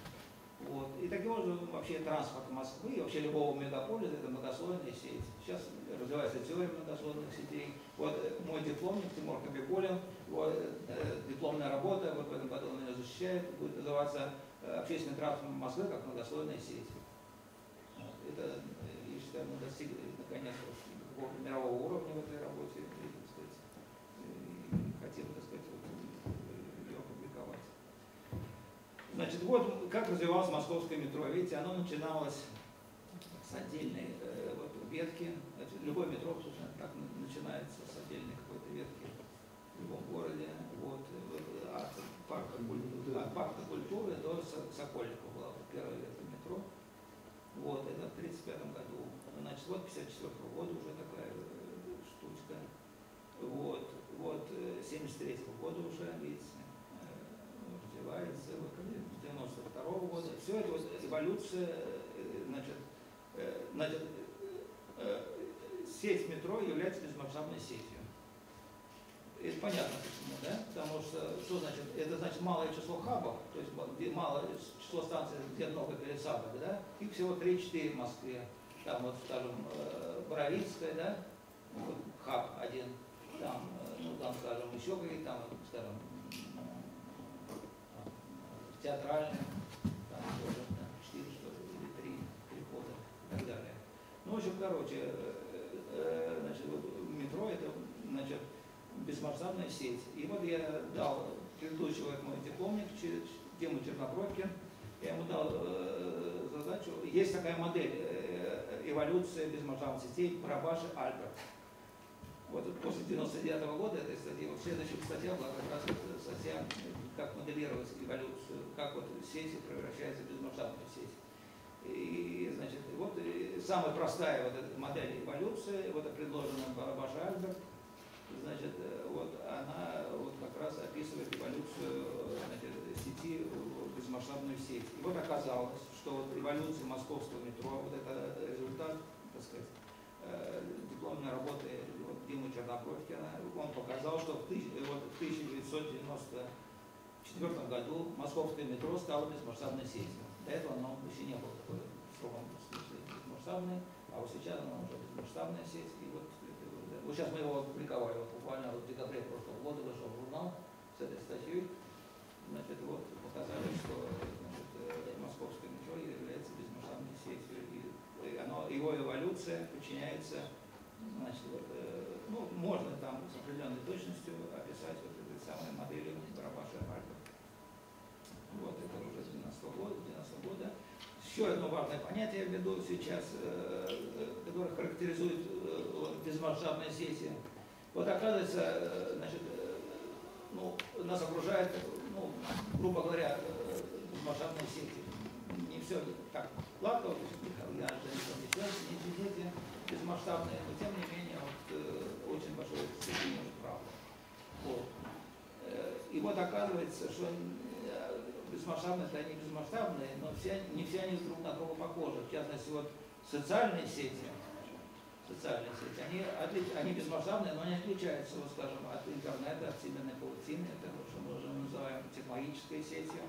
Вот. И таким образом вообще транспорт Москвы, вообще любого мегаполиса это многослойная сеть. Сейчас развивается теория многослойных сетей. Вот мой дипломник Тимур Кабибулин, вот, э, дипломная работа, вот в этом году он ее защищает, будет называться «Общественный транспорт Москвы как многослойная сеть». Вот. Это, я считаю, мы достигли наконец какого-то мирового уровня в этой работе, и, так сказать, и хотим, так сказать, ее опубликовать. Значит, вот как развивалось московское метро. Видите, оно начиналось с отдельной э, вот, ветки. Любое метро, собственно, так начинается с отдельной какой-то ветки в любом городе. Вот, от, парка, от парка культуры до Сокольникова была первая ветка метро. Вот, это в тридцать пятом году. Значит, вот пятьдесят четвёртого года уже такая э, штучка. Вот, вот семьдесят третьего года уже, видите, развивается, вот, девяносто второго года. Все это вот эволюция, значит, значит, сеть метро является безмасштабной сетью. Это понятно почему, да? Потому что, что значит? Это значит малое число хабов, то есть малое число станций, где много пересадок, да? Их всего три-четыре в Москве. Там вот, скажем, Боровицкая, да? Хаб один. Там, ну, там, скажем, еще какие-то, там, скажем, театральные, там тоже четыре, что ли, или три перехода и так далее. Ну, в общем, короче, значит, вот метро это, значит, безмасштабная сеть. И вот я дал предыдущего мой дипломник, Тему Чернобровкин, я ему дал э, задачу. Есть такая модель э, эволюции безмасштабных сетей Барабаши Альберт. Вот после девяносто девятого года этой статьи, вот следующая статья была как раз вот статья, как моделировать эволюцию, как вот сети превращаются в безмасштабные сети. И, значит, вот и самая простая вот эта модель эволюции, вот предложенная Баша Альберт, значит, вот она вот как раз описывает эволюцию, значит, сети в безмасштабную сеть. И вот оказалось, что вот эволюция московского метро, вот это результат, так сказать, дипломной работы вот, Димы Чернобровкина, он показал, что в, тысяч, вот, в тысяча девятьсот девяносто четвёртом году московское метро стало безмасштабной сетью. До этого оно еще не было такой в строгом смысле безмасштабной, а вот сейчас оно уже безмасштабная сеть. И вот, вот сейчас мы его опубликовали, вот, буквально вот в декабре прошлого года вышел журнал с этой статьей. Значит, вот показали, что значит, московское метро является безмасштабной сетью. И оно, его эволюция подчиняется, значит, вот, ну, можно там с определенной точностью описать вот этой самой моделью Барабаша Альберта. Вот это уже с двенадцатого года, двенадцатого года. Еще одно важное понятие я введу сейчас, которое характеризует безмасштабные сети. Вот оказывается, значит, ну, нас окружает, ну, грубо говоря, безмасштабные сети. Не все так гладко, я же не все, не сети безмасштабные, но тем не менее вот, очень большое степень может правда. Вот. И вот оказывается, что безмасштабные, это они безмасштабные, но все, не все они друг на друга похожи. В частности, вот социальные сети, социальные сети, они, они безмасштабные, но они отличаются, вот, скажем, от интернета, от всемирной паутины, это что мы уже называем технологической сетью,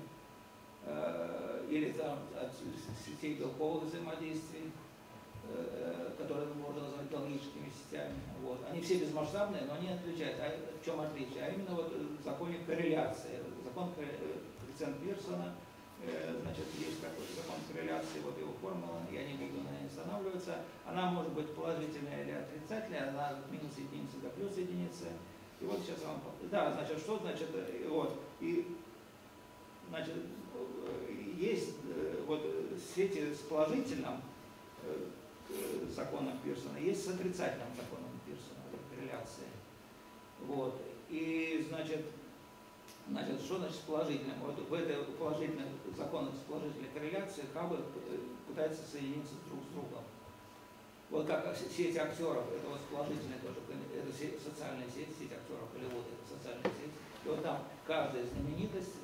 э, или там от сетей белковых взаимодействий, э, которые можно назвать биологическими сетями. Вот. Они все безмасштабные, но они отличаются. А в чем отличие? А именно вот законе корреляции. Закон коэффициент Пирсона, э, значит, есть какой-то закон корреляции, вот его формула, я не буду на ней останавливаться. Она может быть положительная или отрицательная, она от минус единицы до плюс единицы. И вот сейчас вам... Да, значит, что значит... Вот, и, значит, есть вот сети с положительным э, законом Пирсона, есть с отрицательным законом Пирсона, корреляции. Вот, и, значит, Значит, что значит положительным? Вот в этой положительной законах с положительной корреляцией хабы пытаются соединиться друг с другом. Вот как сеть актеров, это вот положительная тоже, это сеть, социальная сеть, сеть актеров Голливуда, это социальная сеть. И вот там каждая знаменитость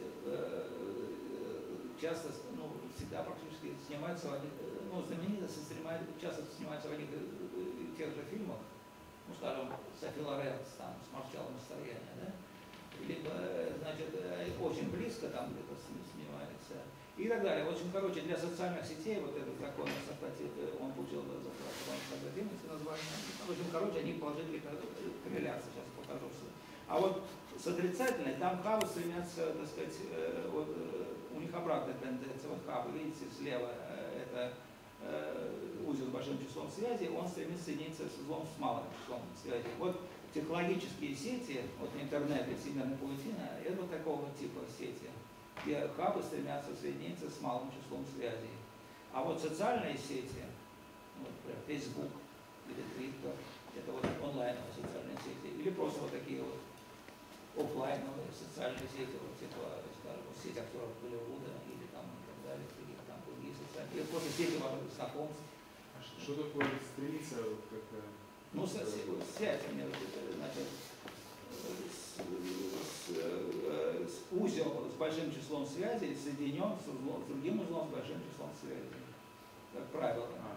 э, часто, ну, всегда практически снимается в одних, ну, знаменитости снимает, часто снимается в одних и тех же фильмах, ну, скажем, Софи Лоренс там с «Маршалом состояния», да? Либо, значит, очень близко там где-то снимается и так далее. В общем, короче, для социальных сетей вот этот закон, он получил за название. В общем, короче, они положили корреляцию, сейчас покажу. А вот с отрицательной, там хабы стремятся, так сказать, вот, у них обратная тенденция. Вот хабы, видите, слева это узел с большим числом связей, он стремится соединиться с узлом с малым числом связей. Вот технологические сети, вот интернет и всемирная паутина, это такого типа сети, где хабы стремятся соединиться с малым числом связей. А вот социальные сети, вот, например, Facebook или Twitter, это вот онлайновые социальные сети, или просто вот такие вот офлайновые социальные сети, вот типа, скажем, вот сеть актеров Голливуда или там и так далее, или там другие социальные, или просто сети ваших знакомств. А что такое страница, вот как? Ну, связь, значит, с, с, с узел с большим числом связей соединен с, узлом, с другим узлом с большим числом связей. Как правило. А.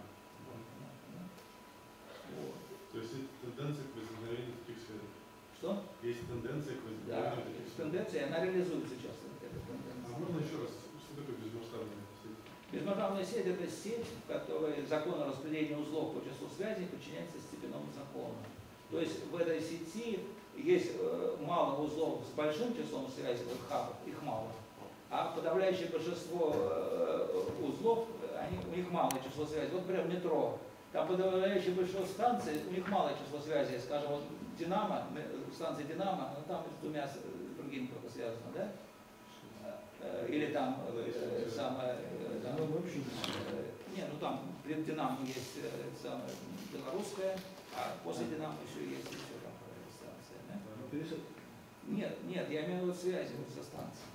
Вот. То есть есть тенденция к возникновению таких связей? Что? Есть тенденция к возникновению Да, таких связей? тенденция, она реализуется часто. Эта тенденция. А можно еще раз, что такое безмасштабная сеть? Безмасштабная сеть – это сеть, в которой закон о распределении узлов по числу связей подчиняется степенному закону. То есть в этой сети есть э, мало узлов с большим числом связей, вот хабов, их мало. А подавляющее большинство э, узлов, они, у них малое число связей. Вот, например, метро. Там подавляющее большинство станций, у них малое число связей. Скажем, вот Динамо, станция Динамо, ну, там с двумя с другими только связано, да? Или там э, самое... Э, там, э, не, ну там пред Динамо есть э, самое белорусское, а после Динамо еще есть еще там Нет, нет, я имею в виду связи вот со станцией.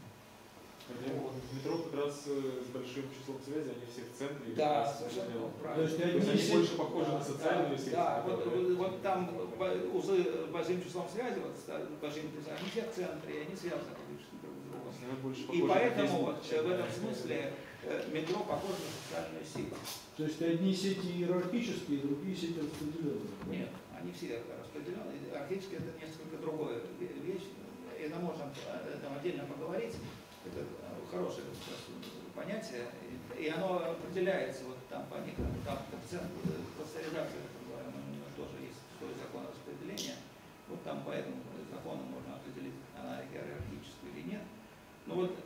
Вот. Метро как раз э, с большим числом связи, они все в центре. Да, как раз совершенно делают. правильно. То есть То есть одни они сети- больше похожи на социальную сеть. Да, вот, которые- вот, вот там бо- узлы с большим числом связи, вот с большим числом, они все в центре, и они связаны конечно, друг с другом. Они больше И похожи на поэтому Facebook, вот чем в на этом Facebook. смысле э, метро похоже на социальную сеть. То есть одни сети иерархические, другие сети распределенные. Нет, они все распределены. Архетически это несколько другая ве- вещь. Это можно э, там отдельно поговорить. Это э, хорошее сейчас понятие. И и оно определяется вот там по некоторым, там коэффициент э, кластеризации, так называемый, у него тоже есть свой закон распределения. Вот там по этому закону можно определить, она иерархическая или нет. Но вот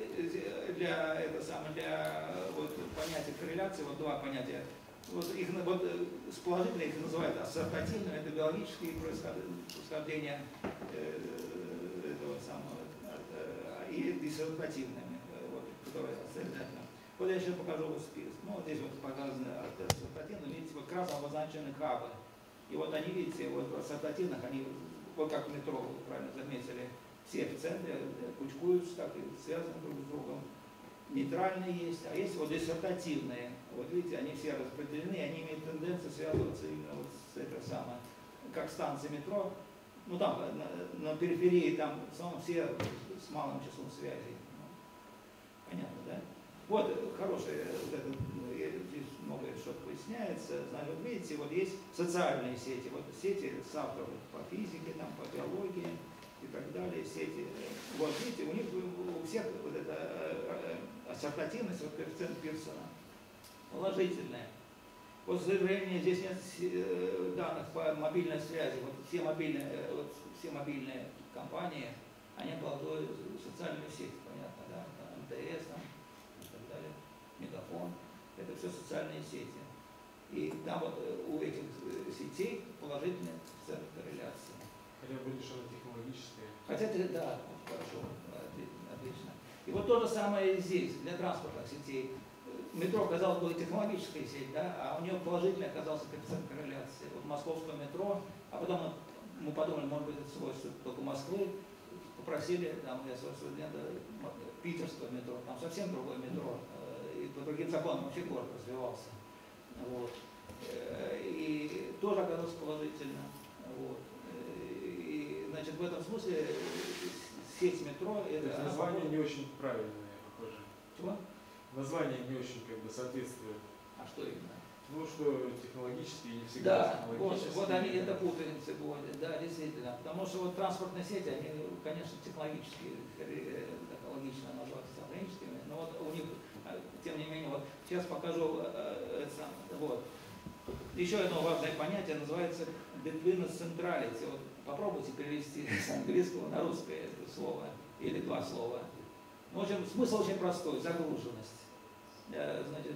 э, для это самое для вот понятия корреляции, вот два понятия. Вот их на- вот э, с положительной их называют ассортативными, это биологические происход- происхождения э, этого самого, э, и диссертативными, э, вот, которые отрицательно. Вот я сейчас покажу вот список. Ну, вот здесь вот показаны ассортативные, видите, вот красным обозначены хабы. И вот они, видите, вот в ассортативных, они, вот как в метро, вы правильно заметили, все в центре э, кучкуются, так и связаны друг с другом. Нейтральные есть, а есть вот диссертативные. Вот видите, они все распределены, они имеют тенденцию связываться именно вот с этой самой, как станции метро. Ну там, на, на периферии, там в основном все с малым числом связей. Ну, понятно, да? Вот хорошее, вот это, ну, я- здесь многое что поясняется. Значит, вот видите, вот есть социальные сети, вот сети с авторов по физике, там, по биологии и так далее, сети. Вот видите, у них у всех вот эта э, э, ассортативность, вот коэффициент Пирсона положительная. Вот, к сожалению, здесь нет э, данных по мобильной связи. Вот все мобильные, э, вот все мобильные компании, они обладают социальными сетями, понятно, да? Там эм тэ эс там, и так далее, Мегафон. Это все социальные сети. И там вот э, у этих э, сетей положительная коэффициент корреляции. Хотя будет, что она технологическая. Хотя, это, да, вот хорошо, отли- отлично. И вот то же самое и здесь, для транспортных сетей. Метро, казалось бы, технологическая сеть, да, а у нее положительный оказался коэффициент корреляции. Вот московское метро, а потом мы подумали, может быть, это свойство только Москвы, попросили, там, я свой студента, питерского метро, там совсем другое метро, э, и по другим законам вообще город развивался. Вот. Э, И тоже оказалось положительно. Вот. И, значит, в этом смысле э, сеть метро, То есть это... она название похожа- не очень правильное, похоже. Чего? Название не очень как бы соответствует. А что именно? Ну, что технологические не всегда Да, вот, технологические. вот они это путаницы вводят, да, действительно. Потому что вот транспортные сети, они, конечно, технологически, э, так логично назваться технологическими, но вот у них, э, тем не менее, вот сейчас покажу, э, это сам- вот. Еще одно важное понятие называется business centrality. Вот попробуйте перевести с английского на русское это слово, или два слова. Ну, в общем, смысл очень простой, загруженность. Э, Значит,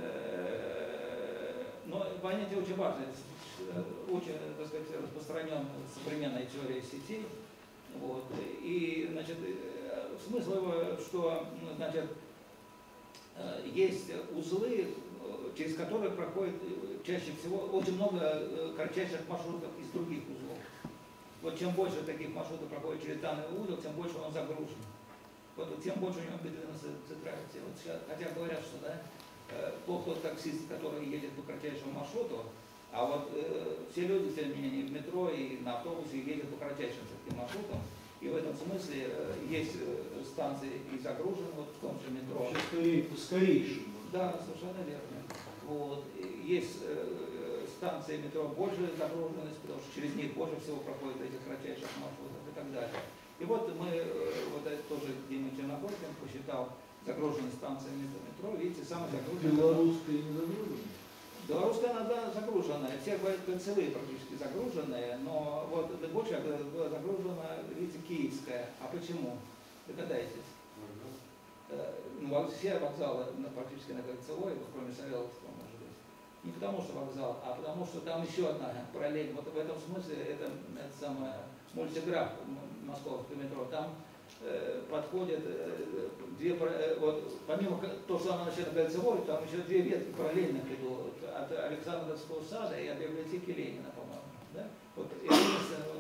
э, но понятие очень важное, э, очень, так сказать, распространен в современной теории сетей. Вот. И, значит, э, смысл его, что, ну, значит, э, есть узлы, э, через которые проходит э, чаще всего очень много э, кратчайших маршрутов из других узлов. Вот чем больше таких маршрутов проходит через данный узел, тем больше он загружен. Вот тем больше у него бедренная централизация. Вот сейчас, хотя говорят, что да, э, плохо тот таксист, который едет по кратчайшему маршруту, а вот э, все люди, тем не менее, в метро и на автобусе едут по кратчайшим таким маршрутам. И в этом смысле э, есть э, станции и загружены вот в том же метро. Вообще скорее по скорейшему. Да, совершенно верно. Вот. И есть э, станции метро больше загруженность, потому что через них больше всего проходит этих кратчайших маршрутов и так далее. И вот мы, э, вот это тоже Дима Черногоркин посчитал загруженность станции метро, видите, самая загруженная. Белорусская не загружена. Белорусская, она да, загруженная, все кольцевые практически загруженные, но вот больше загружена, видите, киевская. А почему? Догадайтесь. Э, Ну, во- все вокзалы на- практически на кольцевой, вот кроме Савеловского, может быть. Не потому что вокзал, а потому что там еще одна параллель. Вот в этом смысле это, это самое мультиграф м- московского метро. Там э, подходят э, две, пара- э, вот помимо ко- того, что она начинает на кольцевой, там еще две ветки параллельных идут от Александровского сада и от библиотеки Ленина, по-моему. Да? Вот, единственное, вот,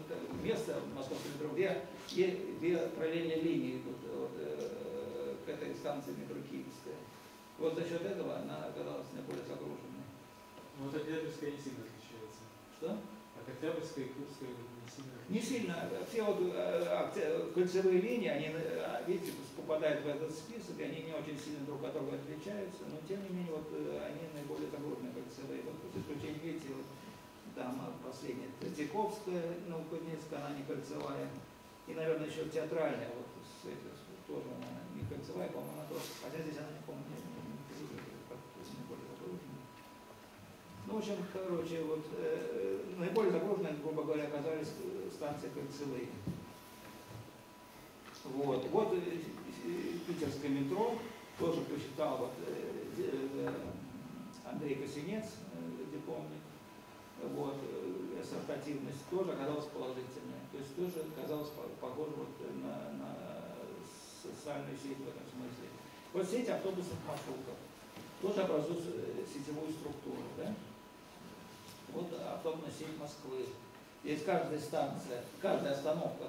место в московском метро, где е- две параллельные линии идут вот, э, к этой станции метро Киевская. Вот за счет этого она оказалась наиболее загруженной. Ну, вот Октябрьская не сильно отличается. Что? От Октябрьской и Курской не сильно Не сильно. Все вот э, акци- кольцевые линии, они, э, видите, попадают в этот список, и они не очень сильно друг от друга отличаются, но тем не менее вот, э, они наиболее загруженные кольцевые. Вот, за исключением, видите, вот, там а, последняя Третьяковская, ну, Кузнецкая, она не кольцевая. И, наверное, еще театральная, вот с этим, тоже она не кольцевая, по-моему, она тоже. Хотя здесь она не помню, не, не, не, как наиболее загруженная. Ну, в общем, короче, вот э, наиболее загруженные, грубо говоря, оказались станции кольцевые. Вот, вот э, э, питерское метро, тоже посчитал вот, э, э, Андрей Косинец, э, дипломник. Вот, э, ассортативность тоже оказалась положительной. То есть тоже оказалось похоже вот на, на социальную сеть в этом смысле. Вот сеть автобусных маршрутов тоже образует сетевую структуру. Да? Вот автобусная сеть Москвы. Здесь каждая станция, каждая остановка,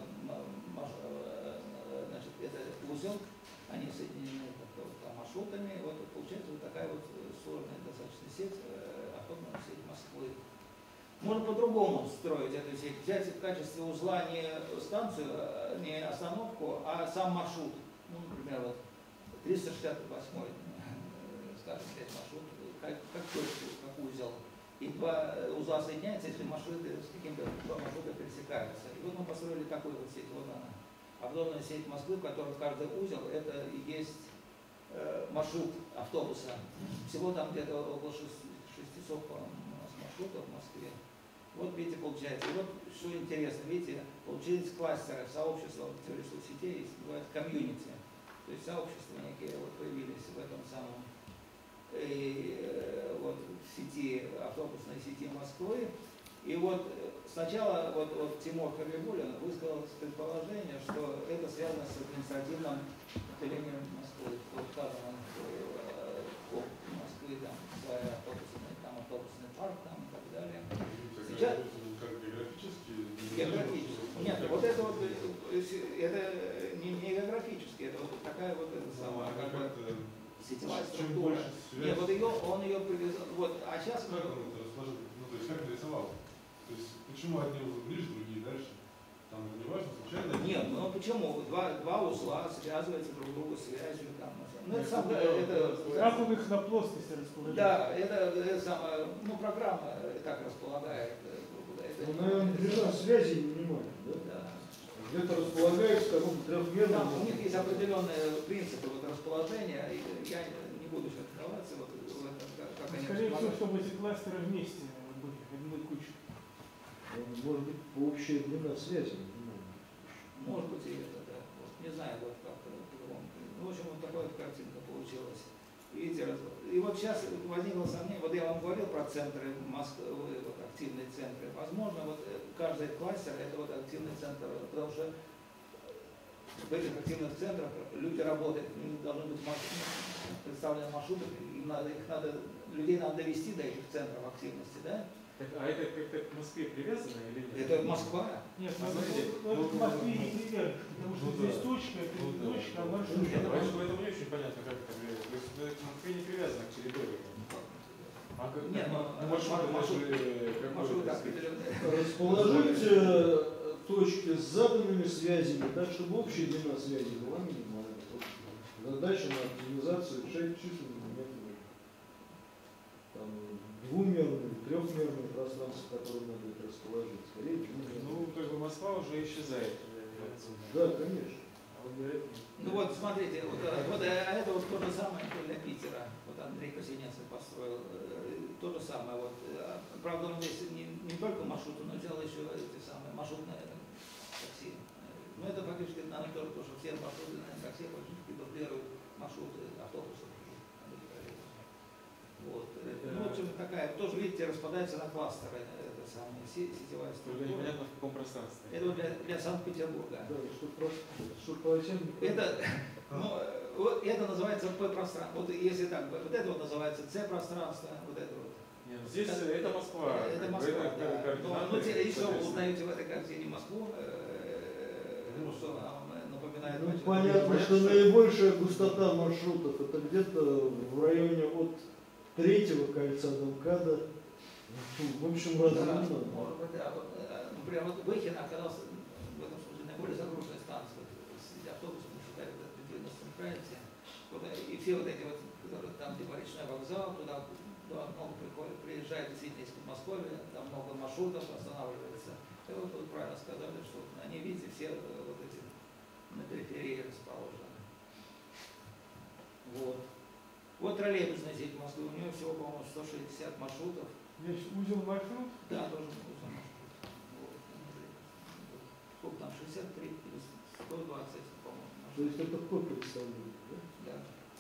значит, это узел, они соединены маршрутами. Вот получается вот такая вот сложная достаточно сеть, автобусная сеть Москвы. Можно по-другому строить эту сеть. Взять в качестве узла не станцию, не остановку, а сам маршрут. Ну, например, вот триста шестьдесят восьмой, скажем, маршрут, как, как точку, как узел. И два узла соединяются, если маршруты с каким-то маршрутом пересекаются. И вот мы построили такую вот сеть. Вот она. Автобусная сеть Москвы, в которой каждый узел, это и есть э, маршрут автобуса. Всего там где-то около шестисот, по-моему, у нас маршрутов в Москве. Вот видите, получается. И вот что интересно, видите, получились кластеры, сообщества в теории соцсетей, называют комьюнити. То есть сообщества некие вот появились в этом самом и, вот, в сети, автобусной сети Москвы. И вот сначала вот, вот Тимур Хабибуллин высказал предположение, что это связано с административным населением Москвы. Вот сказано, что в Москве там своя автобусная, там автобусный парк там, и так далее. Сейчас... Как географически? Географически. Нет, вот это вот, это не, не географически, это вот такая вот это самая, как бы, сетевая структура. Нет, вот ее, он ее привязал, вот, а сейчас... Как он это расположил? Ну, то есть, как нарисовал? То есть, почему одни узлы ближе, другие дальше? Там не важно, случайно? Нет, ну почему? Два, два узла связываются друг с другом связью. Там, ну, это, сам, это, как он их на плоскости расположил? да, это, это самое, ну, программа так располагает. Это, Ну, наверное, длина связи минимальна, да? Да. Где-то располагается в таком трехмерном. Там у них есть определенные принципы вот, расположения, и я не буду сейчас вдаваться вот, в это, как, как они Скорее всего, располагаются. чтобы эти кластеры вместе были, одной кучей. Может быть, общая длина связи. Может быть и это, да. Вот, не знаю, вот как-то по-другому. Ну, в общем, вот такая вот картинка получилась. Видите, раз... И вот сейчас возникло сомнение, вот я вам говорил про центры Москвы, вот активные центры. Возможно, вот каждый кластер это вот активный центр, потому что в этих активных центрах люди работают, у них должны быть маршруты, представлены маршруты, им надо, их надо, людей надо довести до этих центров активности, да? Так, а это как-то к Москве привязано или нет? Это Москва. Нет, А ну, смотрите, ну, это ну, в Москве не привязано, потому что ну, здесь да. точка, это Ну, не да. точка, а маршрут. Нет, Это поэтому это не очень понятно, как это привязано. То есть ну, это к Москве не привязано к территории. А как, Нет, ну, ну, маршрут, маршрут, маршрут, маршрут какой, определенный. Расположить э, точки с заданными связями, так, чтобы общая длина связи была минимальна. Задача на оптимизацию шесть численных методов. Там двумерные, трехмерные пространства, которые надо их расположить. Скорее, двумерные. Ну, как бы Москва уже исчезает. Да, конечно. А вот говорят, Ну вот, смотрите, вот, вот, а это вот то же самое для Питера. Вот Андрей Косинец построил э, то же самое. Вот, э, правда, он здесь не, не только маршруты, но взял еще эти самые маршрутные э, такси. Но это фактически, наверное, тоже, потому что все маршруты на такси фактически дублируют маршруты автобусов. Вот. Это... Ну, в общем, такая, тоже, видите, распадается на кластеры, это самая сетевая только структура. непонятно в каком пространстве. Это вот для, для Санкт-Петербурга. Да, что просто, что полотенце. Это, ну, вот это называется П-пространство. Вот если так, вот это вот называется С-пространство, вот это вот. Нет, Нет, здесь это Москва. Это как бы, Москва, это да. координаты, Ну, ну, те- еще вы соответственно. узнаете в этой картине Москву, э, что нам напоминает. Ну, очень- понятно, что наибольшая густота маршрутов это где-то в районе от третьего кольца до МКАДа. В общем, Да, разумно. может быть, да. Вот, э, например, вот Выхин оказался в этом смысле наиболее загруженной станцией. Вот, среди автобусов мы считали вот это предельно центральности. Вот, э, и все вот эти вот, которые там, где речной вокзал, туда, туда много приходит, приезжает действительно из Подмосковья, там много маршрутов останавливается. И вот вы правильно сказали, что они, видите, все э, вот эти на периферии расположены. Вот. Вот троллейбусная сеть Москвы, у нее всего, по-моему, сто шестьдесят маршрутов. Здесь узел маршрут. Да, тоже узел маршрут. Вот. Сколько там, шестьдесят три или сто двадцать, по-моему. То есть это по представлению, да? Да.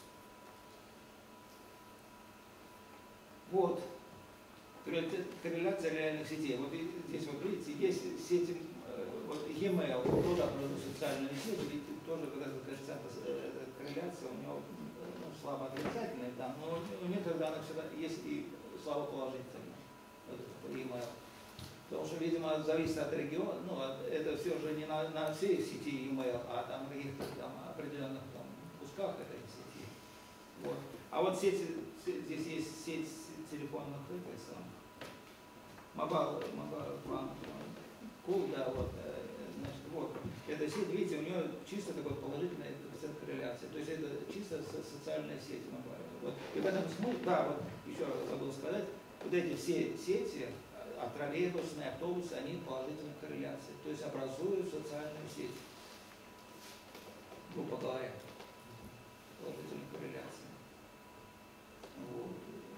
Вот. Корреляция реальных сетей. Вот и здесь вот видите, есть сети, э, вот e-mail, туда просто социальные сети, ведь тоже вот эта коэффициент, э, корреляция у него э, ну, слабо отрицательная там, но у некоторых данных всегда есть и слабо положительная. Вот это e-mail. Потому что, видимо, зависит от региона, ну, от, это все же не на, на всей сети e-mail, а там каких-то там определенных там кусках этой сети. Вот. А вот сети, здесь есть сеть телефонных этих самых. Мобайл, мобайл, кул, да, вот, значит, вот. Эта сеть, видите, у нее чисто такой положительный коэффициент корреляции. То есть это чисто социальная сеть мобайл. Вот. И в этом смысле, да, вот, еще раз забыл сказать, вот эти все сети, а троллейбусные, автобусы, они положительной корреляции. То есть образуют социальную сеть. Грубо говоря. Положительной корреляции. Вот.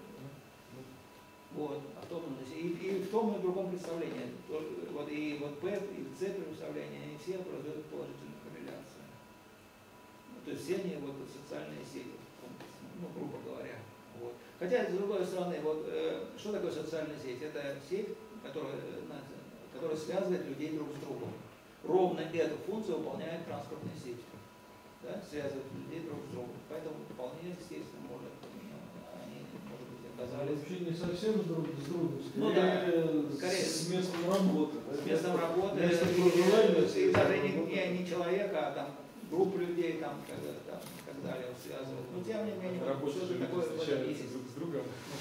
Вот, автобусность. И, и в том и в другом представлении. Вот и вот П, и С представления, они все образуют положительную корреляцию. То есть все они вот социальные сети, ну, грубо говоря. Вот. Хотя, с другой стороны, вот, э, что такое социальная сеть? Это сеть, которая, которая связывает людей друг с другом. Ровно эту функцию выполняет транспортная сеть. Да, связывает людей друг с другом. Поэтому вполне естественно может, они, может быть, оказались. Вообще не совсем друг с другом, скорее, Ну да, скорее с местом работы. С местом работы, Место и, проживания, и, и даже не, не, не человека, а там группу людей, там, как, там, и так далее, связывают. Но тем не менее, Рабочие что-то люди такое в этом встречаются есть. друг с другом.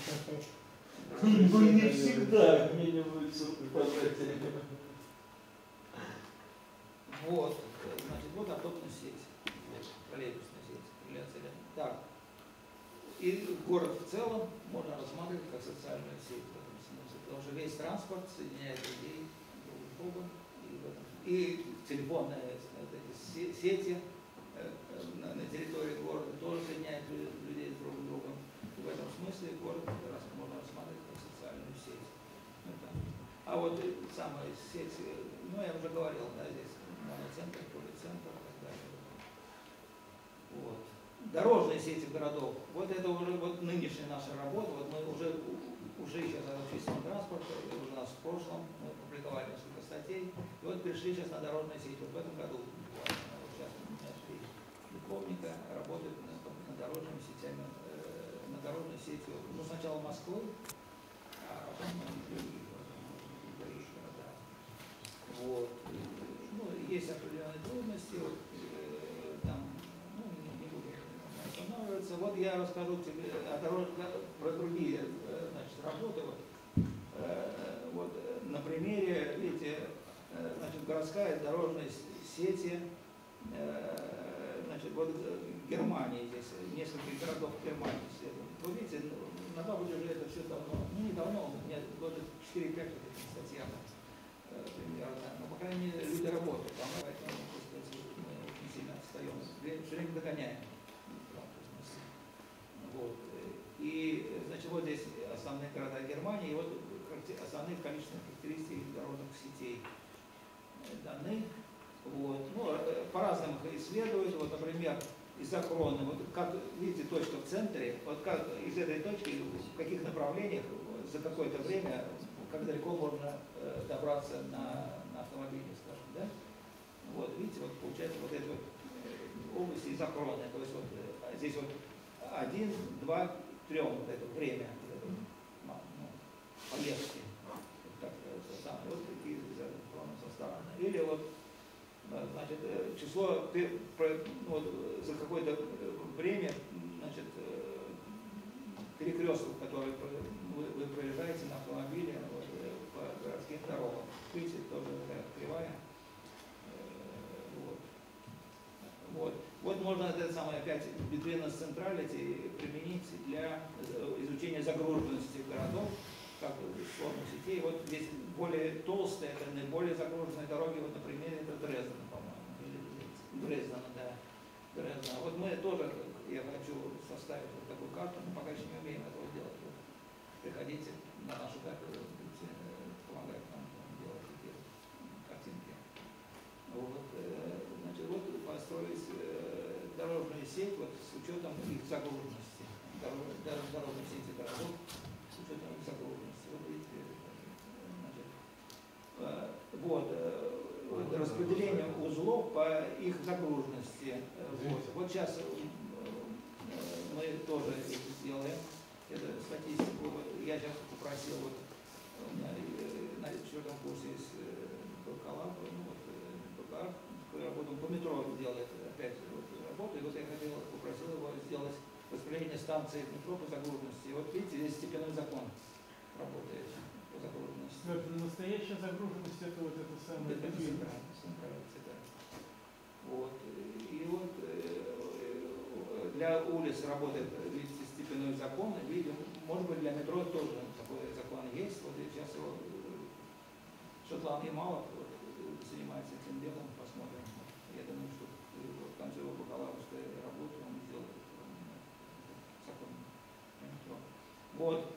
Ну не всегда обмениваются фотографиями. Вот, значит, вот автобусная сеть, вот, троллейбусная сеть, корреляция. Так, и город в целом можно рассматривать как социальную сеть в этом смысле, потому что весь транспорт соединяет людей друг с другом, и, в этом, и телефонные вот эти сети э, на, на территории города тоже соединяют людей друг с другом. И в этом смысле город как раз можно рассматривать как социальную сеть. Это. А вот самая сеть, ну я уже говорил, да, здесь моноцентр, полицентр и так далее. Вот. Дорожные сети городов. Вот это уже вот нынешняя наша работа. Вот мы уже ушли сейчас от общественного транспорта, уже у нас в прошлом мы опубликовали несколько статей. И вот перешли сейчас на дорожные сети. Вот в этом году буквально. Вот сейчас у меня три дипломника работают на, на дорожными сетями, э, на дорожной сети. Ну сначала Москвы, а потом другие города. Вот. Ну, есть определенные трудности, вот, э, там, ну, не, не буду останавливаться. Вот я расскажу тебе о дорож... про другие э, значит, работы. Вот, э, вот, на примере, видите, э, значит, городская дорожная сети, э, значит, вот Германии здесь, несколько городов Германии исследованы. Вы видите, на Западе уже это все давно, ну не давно, у меня года четыре-пять статья. Примерно, но, по крайней мере, люди работают, там, поэтому, так сказать, мы очень сильно отстаем, все время догоняем. Вот. И, значит, вот здесь основные города Германии, и вот основные количественные характеристики дорожных сетей даны. Вот. Ну, по-разному их исследуют, вот, например, изохроны, вот как, видите, точка в центре, вот как из этой точки, в каких направлениях за какое-то время, как далеко можно э, добраться на, на автомобиле, скажем, да? Вот, видите, вот получается вот эта вот э, область изохронная, то есть вот э, здесь вот один, два, трем вот это время, вот это, ну, поездки. Так, самое, вот такие со стороны. Или вот, значит, число, вот, за какое-то время, значит, перекрестков, которые вы, вы проезжаете на автомобиле вот, по городским дорогам. Видите, тоже такая кривая. Вот. Вот. Вот можно это самое опять Between Centrality применить для изучения загруженности городов, как сложных сетей. Вот здесь более толстые, это наиболее загруженные дороги, вот, например, это Дрезден, по-моему, или Дрезден, да. Дрезден. Вот мы тоже, я хочу составить вот такую карту, но пока еще не умеем этого делать. Вот. Приходите на нашу карту, помогать нам делать такие картинки. Вот, значит, вот построились дорожную сеть вот, с учетом их загруженности, дорожной сети городов с учетом их загруженности. Вот видите, значит, вот, вот распределение узлов по их загруженности. Вот, вот сейчас мы тоже это сделаем, эту статистику. Я сейчас попросил, вот, у меня на четвертом курсе есть бакалавр, ну вот, бакалавр, работу по метро делает опять вот, работу, и вот я хотел, попросил его сделать распределение станции метро по загруженности. И вот видите, здесь степенной закон работает по загруженности. Но это настоящая загруженность, это вот это самое. Это центральность, да. Вот. И вот для улиц работает, видите, степенной закон, видим, может быть, для метро тоже такой закон есть. Вот и сейчас его Шотланд Ямалов вот, занимается этим делом, посмотрим. Я думаю, что в конце его бакалаврской работы он сделает закон для метро. Вот.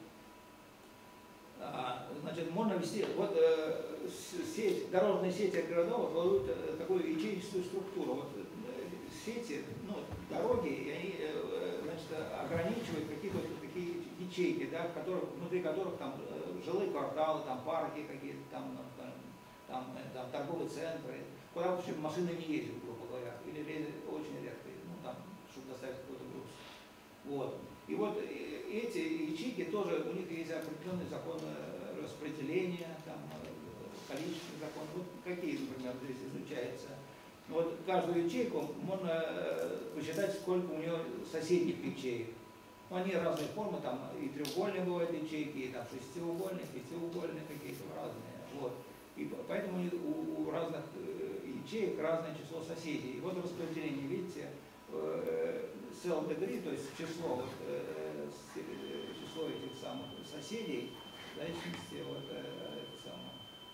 А, значит, можно вести, вот э, сеть, дорожные сети городов вот, э, такую ячеистую структуру. Вот, э, сети, ну, дороги, и они э, значит, ограничивают какие-то вот такие ячейки, да, в которых, внутри которых там э, жилые кварталы, там парки какие-то, там, там, там, там торговые центры, куда вообще машины не ездят, грубо говоря, или очень редко, ну, там, чтобы доставить какой-то груз. Вот. И вот эти ячейки тоже, у них есть определенные законы распределения, там, количественные законы. Вот какие, например, здесь изучается. Вот каждую ячейку можно посчитать, сколько у нее соседних ячеек. Ну, они разные формы, там и треугольные бывают ячейки, и там шестиугольные, пятиугольные какие-то разные. Вот. И поэтому у, у разных ячеек разное число соседей. И вот распределение, видите, cell degree, то есть число, вот, э, число этих самых соседей, в зависимости от э, самого,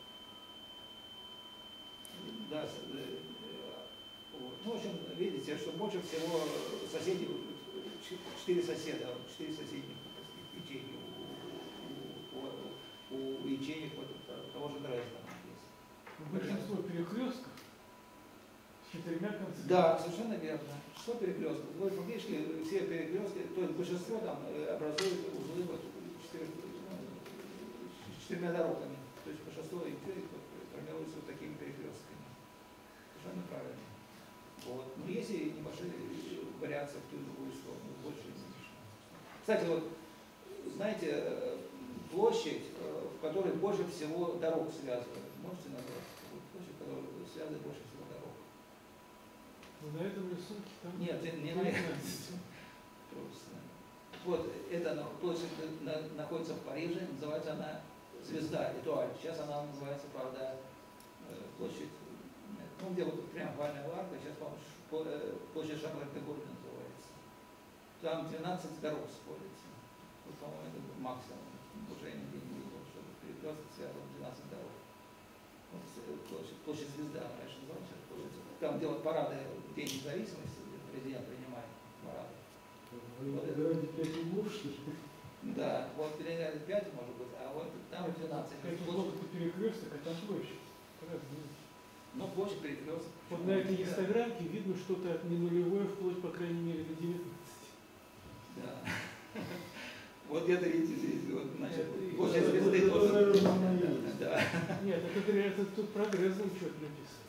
да, э, вот. Ну, в общем, видите, что больше всего соседей, четыре соседа, четыре соседних ячейки у, у, у, у ячеек вот, того же Дрездена есть. Большинство перекрестков с четырьмя концами. Да, совершенно верно. Что перекрестков? Вы фактически все перекрестки, то есть большинство там образует узлы вот, четыре, ну, с четырьмя дорогами. То есть большинство ячеек вот, формируется вот такими перекрестками. Совершенно правильно. Вот. Но есть и небольшие вариации в ту и другую сторону, больше и меньше. Кстати, вот, знаете, площадь, в которой больше всего дорог связывают, можете назвать? Площадь, в которой связывает больше всего дорог. Но на этом рисунке там... Нет, не на этом. Просто. Вот эта площадь находится в Париже, называется она Звезда, Этуаль. Сейчас она называется, правда, площадь, ну где вот прям овальная арка, сейчас, по-моему, площадь Шарль-де-Голль называется. Там двенадцать дорог сходятся. Вот, по-моему, это максимум. Уже я нигде не видел, что перекресток связан двенадцать дорог. Вот, площадь, площадь Звезда, раньше называлась площадь. Там делают парады в День независимости, где президент принимает парады. Вот это пять углов, что ли? Да, вот Ленинград пять может быть, а вот там двенадцать. Это вот это перекресток, а там площадь. Ну, площадь перекресток. Вот на этой гистограммке видно что-то от ненулевой вплоть, по крайней мере, до девятнадцати. Да. Вот где-то видите здесь, вот, значит, площадь Звезды тоже. Да. Нет, это, это тут прогресс учет написан.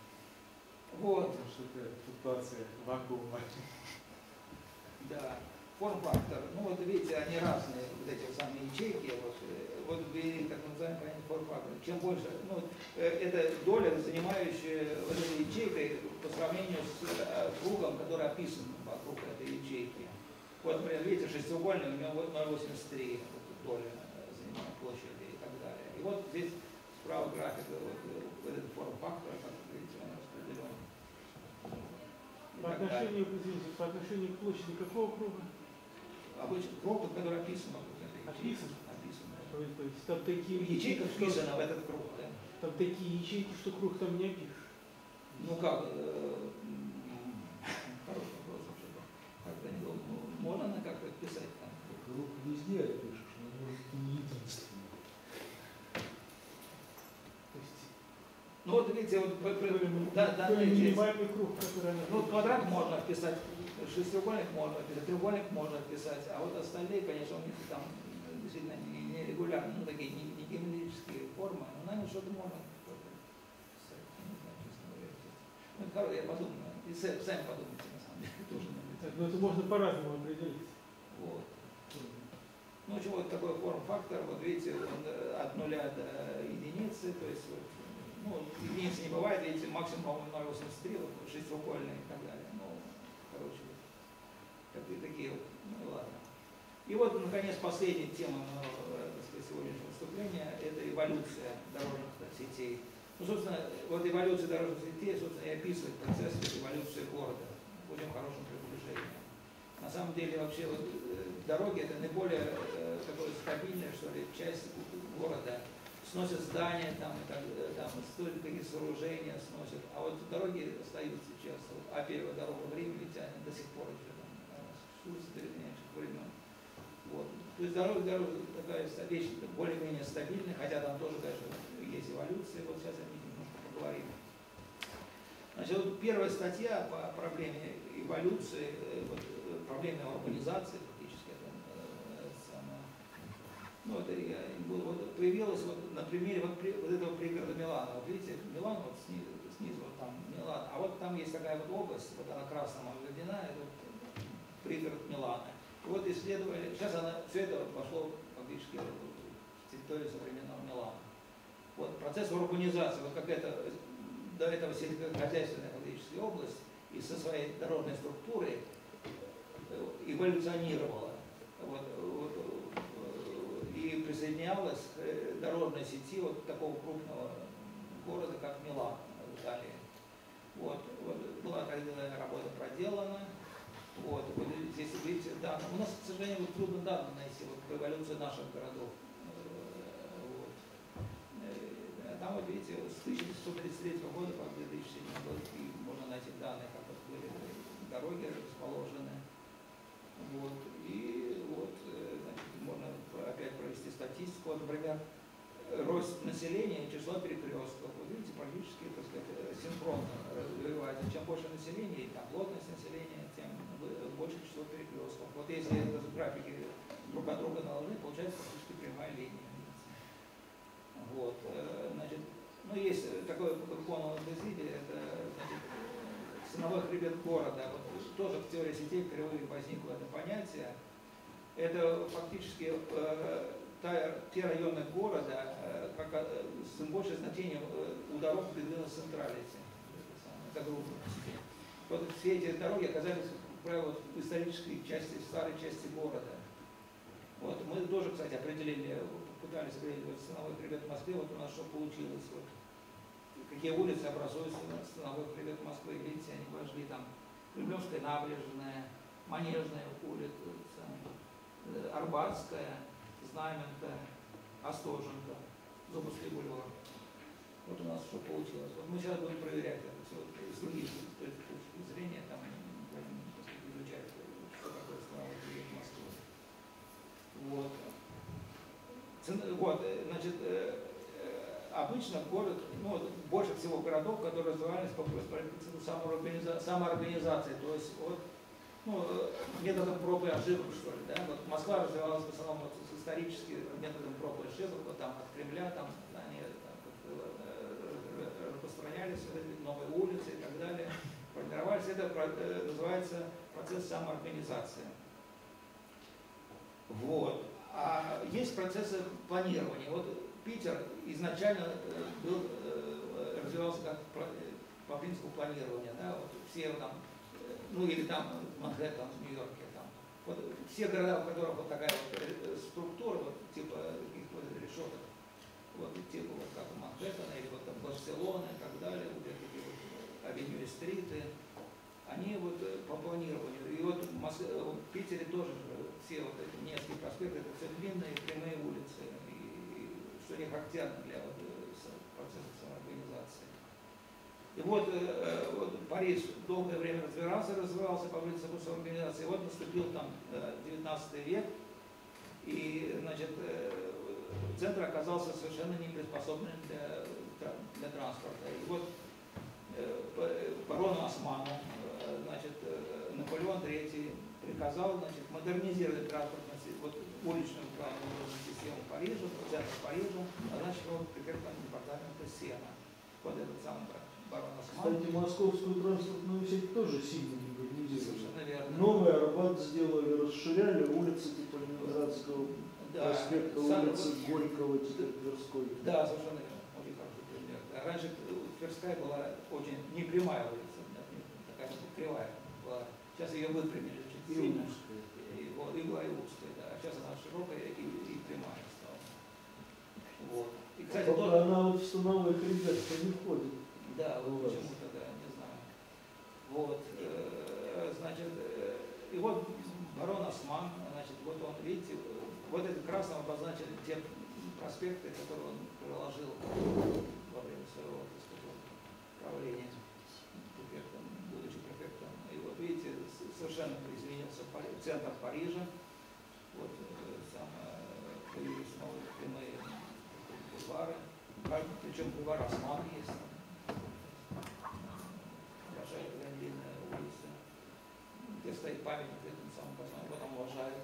Вот. Что-то флуктуация вакуума. Да. форм-фактор, ну вот видите, они разные, вот эти самые ячейки, вот, вот вы, так называемый форм-фактор. Чем больше, ну, это доля, занимающая вот этой ячейкой по сравнению с кругом, который описан вокруг этой ячейки. Вот, например, видите, шестиугольный, у него ноль целых восемьдесят три доля занимает площади и так далее. И вот здесь справа график, вот, вот этот форм-фактор, как видите, он распределен. По отношению, извините, по отношению к площади какого круга? Обычно круг, который описан вокруг этой ячейки. Описан? Описан, да. То есть, то есть там такие Ячейка что- вписана в этот круг, да. Там такие ячейки, что круг там не опишешь. Ну как, э, м, хороший вопрос вообще. Как-то не думаю, ну, можно на как-то писать там. Круг везде опишешь, но может не единственный. То есть, Ну вот видите, вот при- при- какой-нибудь- да, да, какой-нибудь здесь. минимальный круг, который она... Ну, квадрат можно вписать, шестиугольник можно вписать, треугольник можно вписать, а вот остальные, конечно, у них там действительно не, не регулярные, ну, такие не, не геометрические формы, но, наверное, что-то можно какое-то писать, не знаю, честно говоря. Ну, короче, я подумаю, и сами, сами подумайте, на самом деле, тоже надо. Так, ну это можно по-разному определить. Вот. Ну, в общем, вот такой форм-фактор, вот видите, он э, от нуля до единицы, то есть, вот, ну, единицы не бывает, видите, максимум, по-моему, ноль целых восемьдесят три, вот, шестиугольные и так далее. Ну, короче, такие, такие вот, ну ладно. И вот, наконец, последняя тема моего, так сказать, сегодняшнего выступления – это эволюция дорожных сетей. Ну, собственно, вот эволюция дорожных сетей, собственно, и описывает процесс эволюции города в очень хорошем приближении. На самом деле, вообще, вот, дороги – это наиболее э, такое стабильное, что ли, часть города. Сносят здания, там, и так, там строят какие сооружения, сносят. А вот дороги остаются часто. Вот, а первая дорога в Риме, ведь они до сих пор еще там существуют с древнейших времен. Вот. То есть дорога, дорога такая вещь более-менее стабильная, хотя там тоже, конечно, есть эволюция. Вот сейчас о них немножко поговорим. Значит, вот первая статья по проблеме эволюции, вот, проблеме урбанизации, фактически, это, это самое, ну, это вот, появилось вот, на примере вот, вот этого пригорода Милана. Вот видите, Милан вот снизу, снизу вот там Милан, а вот там есть такая вот область, вот она красным обведена, это вот пригород Милана. И вот исследовали, сейчас она, все это вот пошло фактически в территорию современного Милана. Вот процесс урбанизации, вот какая-то до этого сельскохозяйственная фактически область и со своей дорожной структурой эволюционировала. Вот, вот, и присоединялась к дорожной сети вот такого крупного города, как Милан в Италии. Вот, вот была когда работа проделана. Вот, вот здесь видите данные. У нас, к сожалению, вот трудно данные найти вот, по эволюции наших городов. Вот. Там вот видите, с тысяча девятьсот тридцать третьего года по две тысячи седьмой год можно найти данные, как вот были дороги расположены. Вот. И вот, значит, можно опять провести статистику. Вот, например, рост населения и число перекрестков. Вот видите, практически, так сказать, синхронно развивается. Чем больше населения, и там плотность населения, тем больше число перекрестков. Вот если графики друг от друга наложить, получается практически прямая линия. Вот, значит, ну есть такое конус дезиди, это, значит, ценовой хребет города. Вот, тоже в теории сетей впервые возникло это понятие. Это фактически э, та, те районы города, э, как, э, с большим значением э, у дорог бизнес централити. Это грубо. Вот все эти дороги оказались, как правило, в исторической части, в старой части города. Вот, мы тоже, кстати, определили, пытались определить вот, ценовой хребет в Москве, вот у нас что получилось. Вот, какие улицы образуются на ценовой хребет Москвы, видите, они вошли там Кремлевская набережная, Манежная улица, Арбатская, Знаменка, Остоженко, Зубовский бульвар. Вот у нас что получилось. Вот мы сейчас будем проверять это все вот, с других точки зрения, там будем изучать, что такое ценовой хребет Москвы. Вот. Вот, значит, обычно город, ну, больше всего городов, которые развивались по принципу самоорганизации, самоорганизации, то есть вот, ну, методом проб и ошибок, что ли, да, вот Москва развивалась в основном вот, исторически методом проб и ошибок, вот там от Кремля, там они там, распространялись, новые улицы и так далее, формировались, это называется процесс самоорганизации. Вот. А есть процессы планирования. Вот Питер изначально был, развивался как по принципу планирования, да, вот все там, ну или там Манхэттен в Нью-Йорке, там. Вот все города, в которых вот такая вот структура, вот типа каких-то решеток, вот типа вот как у Манхэттена или вот там Барселона и так далее, вот такие вот авеню и стриты, они вот по планированию. И вот в, Москве, в Питере тоже все вот эти Невский проспект, это все длинные прямые улицы, и, и что не характерно для вот, процесса самоорганизации. И вот, э, вот Париж долгое время развивался, развивался по улице самоорганизации, и вот наступил там девятнадцатый век, и, значит, э, центр оказался совершенно не приспособленным для, для транспорта. И вот э, барону Осману, э, значит, э, Наполеон третий приказал, значит, модернизировать транспортную, вот, уличную транспортную систему Парижа, центр Парижа, а значит, он префектом департамента Сена. Вот этот самый барон Осман. Кстати, московскую транспортную сеть тоже сильно модернизировали. Совершенно верно. Новый Арбат сделали, расширяли улицы типа Ленинградского да, проспекта, сам, улицы вот, Горького, теперь Тверской. Да, совершенно верно. Очень хороший пример. Раньше Тверская была очень непрямая улица, такая кривая была. Сейчас ее выпрямили очень И сильно. узкая. И, вот, и была и узкая, да. А сейчас она широкая и, и прямая стала. Вот. И, кстати, Только тоже... она вот в становых ребятка не входит. Да, вот почему-то, да, не знаю. Вот, э, значит, э, и вот барон Осман, значит, вот он, видите, вот это красным обозначили те проспекты, которые он проложил во время своего, так сказать, правления, префектом, будучи префектом. И вот видите, совершенно изменился центр Парижа, вот сам, появились новые прямые бульвары, причем бульвар Осман есть. Большая длинная улица, где стоит памятник этому самому пацану, его там уважают.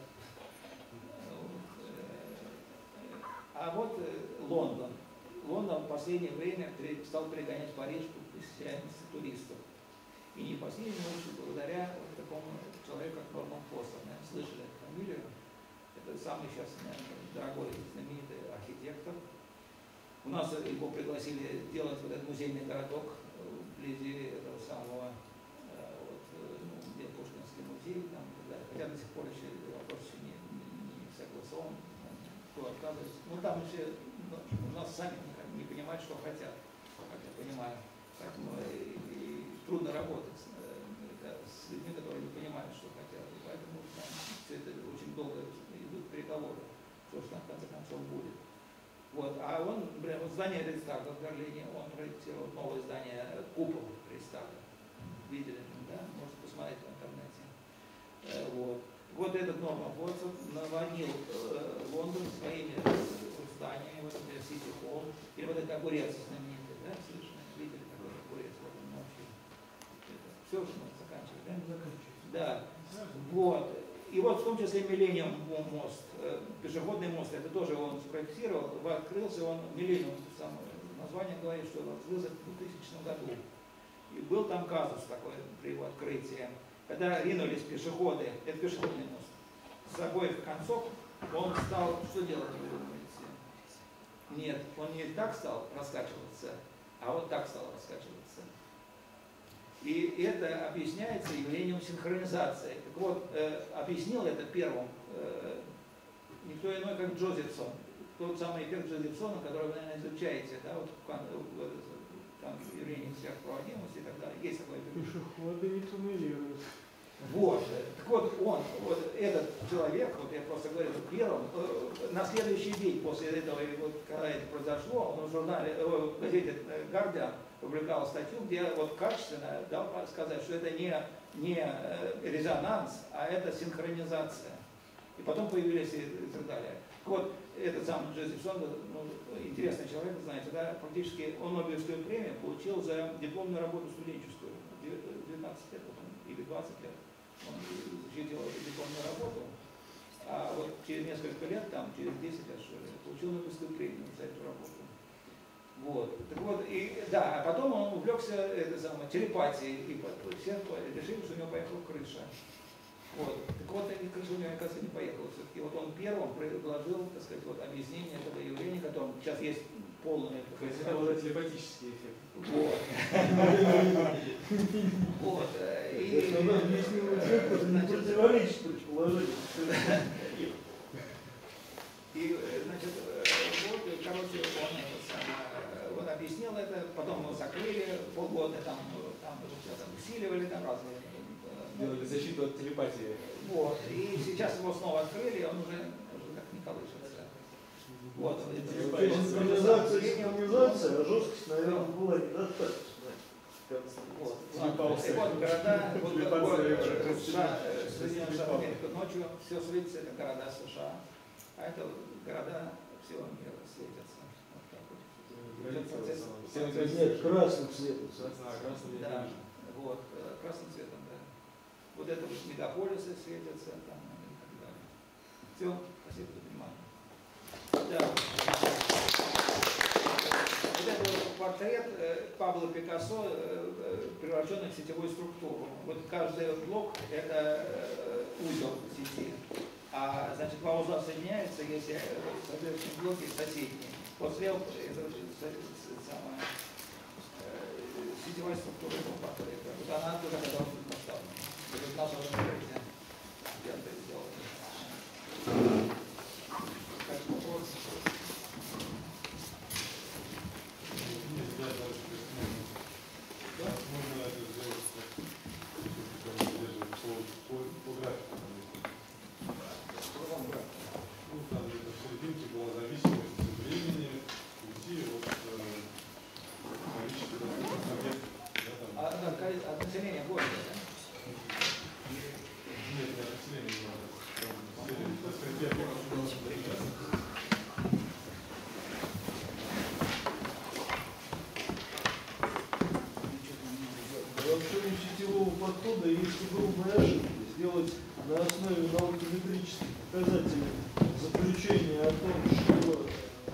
А вот Лондон. Лондон в последнее время стал пригонять в Париж посещаемости туристов. И не в последнюю очередь благодаря вот такому человеку, как Норман Фостер. Наверное, слышали эту фамилию. Это самый сейчас, наверное, дорогой, знаменитый архитектор. У нас его пригласили делать вот этот музейный городок вблизи этого самого, вот, ну, где Пушкинский музей, там, да, хотя до сих пор еще вопрос еще не, не, не согласован, кто отказывается. Ну там еще, ну, у нас сами не, не понимают, что хотят, как я понимаю. Поэтому и, и трудно работать с, с людьми, которые не понимают, что хотят. И поэтому там, все это очень долго идут переговоры, что же там в конце концов будет. Вот. А он, например, вот здание Рейхстага в Берлине, он проектировал новое здание, купол Рейхстага. Видели, да? Можете посмотреть в интернете. Э, вот. Вот этот Норман Фостер наводнил э, Лондон своими зданиями, вот это Сити Холл, или вот этот огурец знаменитый, да, слышно? Видели такой огурец в этом ночи? Все уже мы заканчиваем, да? Заканчиваем. Да. Вот. И вот в том числе Миллениум мост, э, пешеходный мост, это тоже он спроектировал, открылся он, Миллениум, название говорит, что он открылся в двухтысячном году. И был там казус такой при его открытии, когда ринулись пешеходы, это пешеходный мост, с обоих концов, он стал, что делать, вы думаете? Нет, он не так стал раскачиваться, а вот так стал раскачиваться. И это объясняется явлением синхронизации. Так вот, э, объяснил это первым э, никто иной, как Джозефсон. Тот самый эффект Джозефсона, который вы, наверное, изучаете, да, вот, там явление сверхпроводимости и так далее. Есть такой эффект. Пешеходы не туннелируют. Вот. Так вот, он, вот этот человек, вот я просто говорю, первым, э, на следующий день после этого, вот, когда это произошло, он в журнале, э, в газете «Гардиан» публиковал статью, где вот качественно дал сказать, что это не, не резонанс, а это синхронизация. И потом появились и, и так далее. Вот этот самый Джозефсон, ну, интересный человек, знаете, да, практически он Нобелевскую премию получил за дипломную работу студенческую, девятнадцать лет или двадцать лет. Он защитил эту дипломную работу, а вот через несколько лет, там, через десять лет, что ли, получил Нобелевскую премию за эту работу. Вот. Так вот, и, да, а потом он увлекся это самое, телепатией, и все решили, что у него поехала крыша. Вот. Так вот, и Крыжовник, мне кажется, не поехал все-таки. Вот он первым предложил, так сказать, вот объяснение этого явления, которое сейчас есть полное. То есть это уже телепатический эффект. Вот. Вот. И, Это она объяснила эффект, это не противоречит предположению. И, значит, вот, короче, он, это самое, он объяснил это, потом его закрыли полгода, там, там, там усиливали, там разные. Делали защиту от телепатии. Вот. И сейчас его снова открыли, и он уже, уже так не колышется. Вот. Синхронизация, синхронизация, а жесткость, наверное, была недостаточна. Вот. И вот города, вот такой США, Соединенных Штатов Америки ночью все светится, это города США, а это города всего мира светятся. Вот так вот. Идет процесс. Нет, красным цветом. Красный Да, вот, красным цветом, да. Вот это вот мегаполисы светятся, там, и так далее. Все, спасибо за внимание. Да. Вот это вот портрет э, Пабло Пикассо, э, э, превращенный в сетевую структуру. Вот каждый блок – это э, узел сети. А, значит, два узла соединяются, если э, в следующем блоке соседние. Вот слева это самая э, сетевая структура этого портрета. Вот она тоже должна быть масштабной. Это наша возможность. Я это сделал. Как вопрос? Да, можно это сделать по, по, по графику. Ну, там где-то в серединке была зависимость от времени, пути от э, количества доступных объектов. Да, там. А, а, от населения города, да? Нет, не от населения не надо. Там серия, так сказать, я помню. Вообще у сетевого подхода есть огромная ошибка. Сделать на основе наукометрических показателей заключение о том, что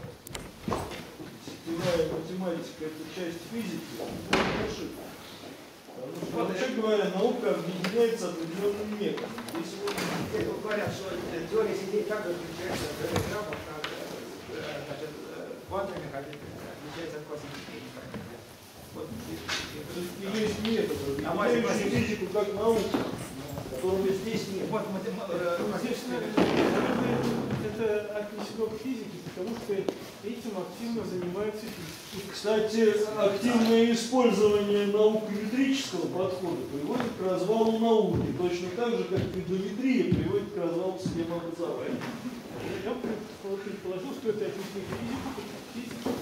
сетевая математика – это часть физики, это ошибка. Потому что, вообще говоря, наука объединяется определенным методом. Если вы... Здесь вот говорят, что теория сетей так отличается от телеграфов, как значит, квантовая механика отличается от классической механики. Вот, Все-таки есть метод, А объединяющий физику как науку, которого здесь нет. вот, Ну, здесь, наверное, это отнесено к физике, потому что этим активно занимаются физики. И, кстати, активное использование наукометрического подхода приводит к развалу науки, точно так же, как педометрия приводит к развалу системы образования. Я предположил, что это отнесено к физике, физике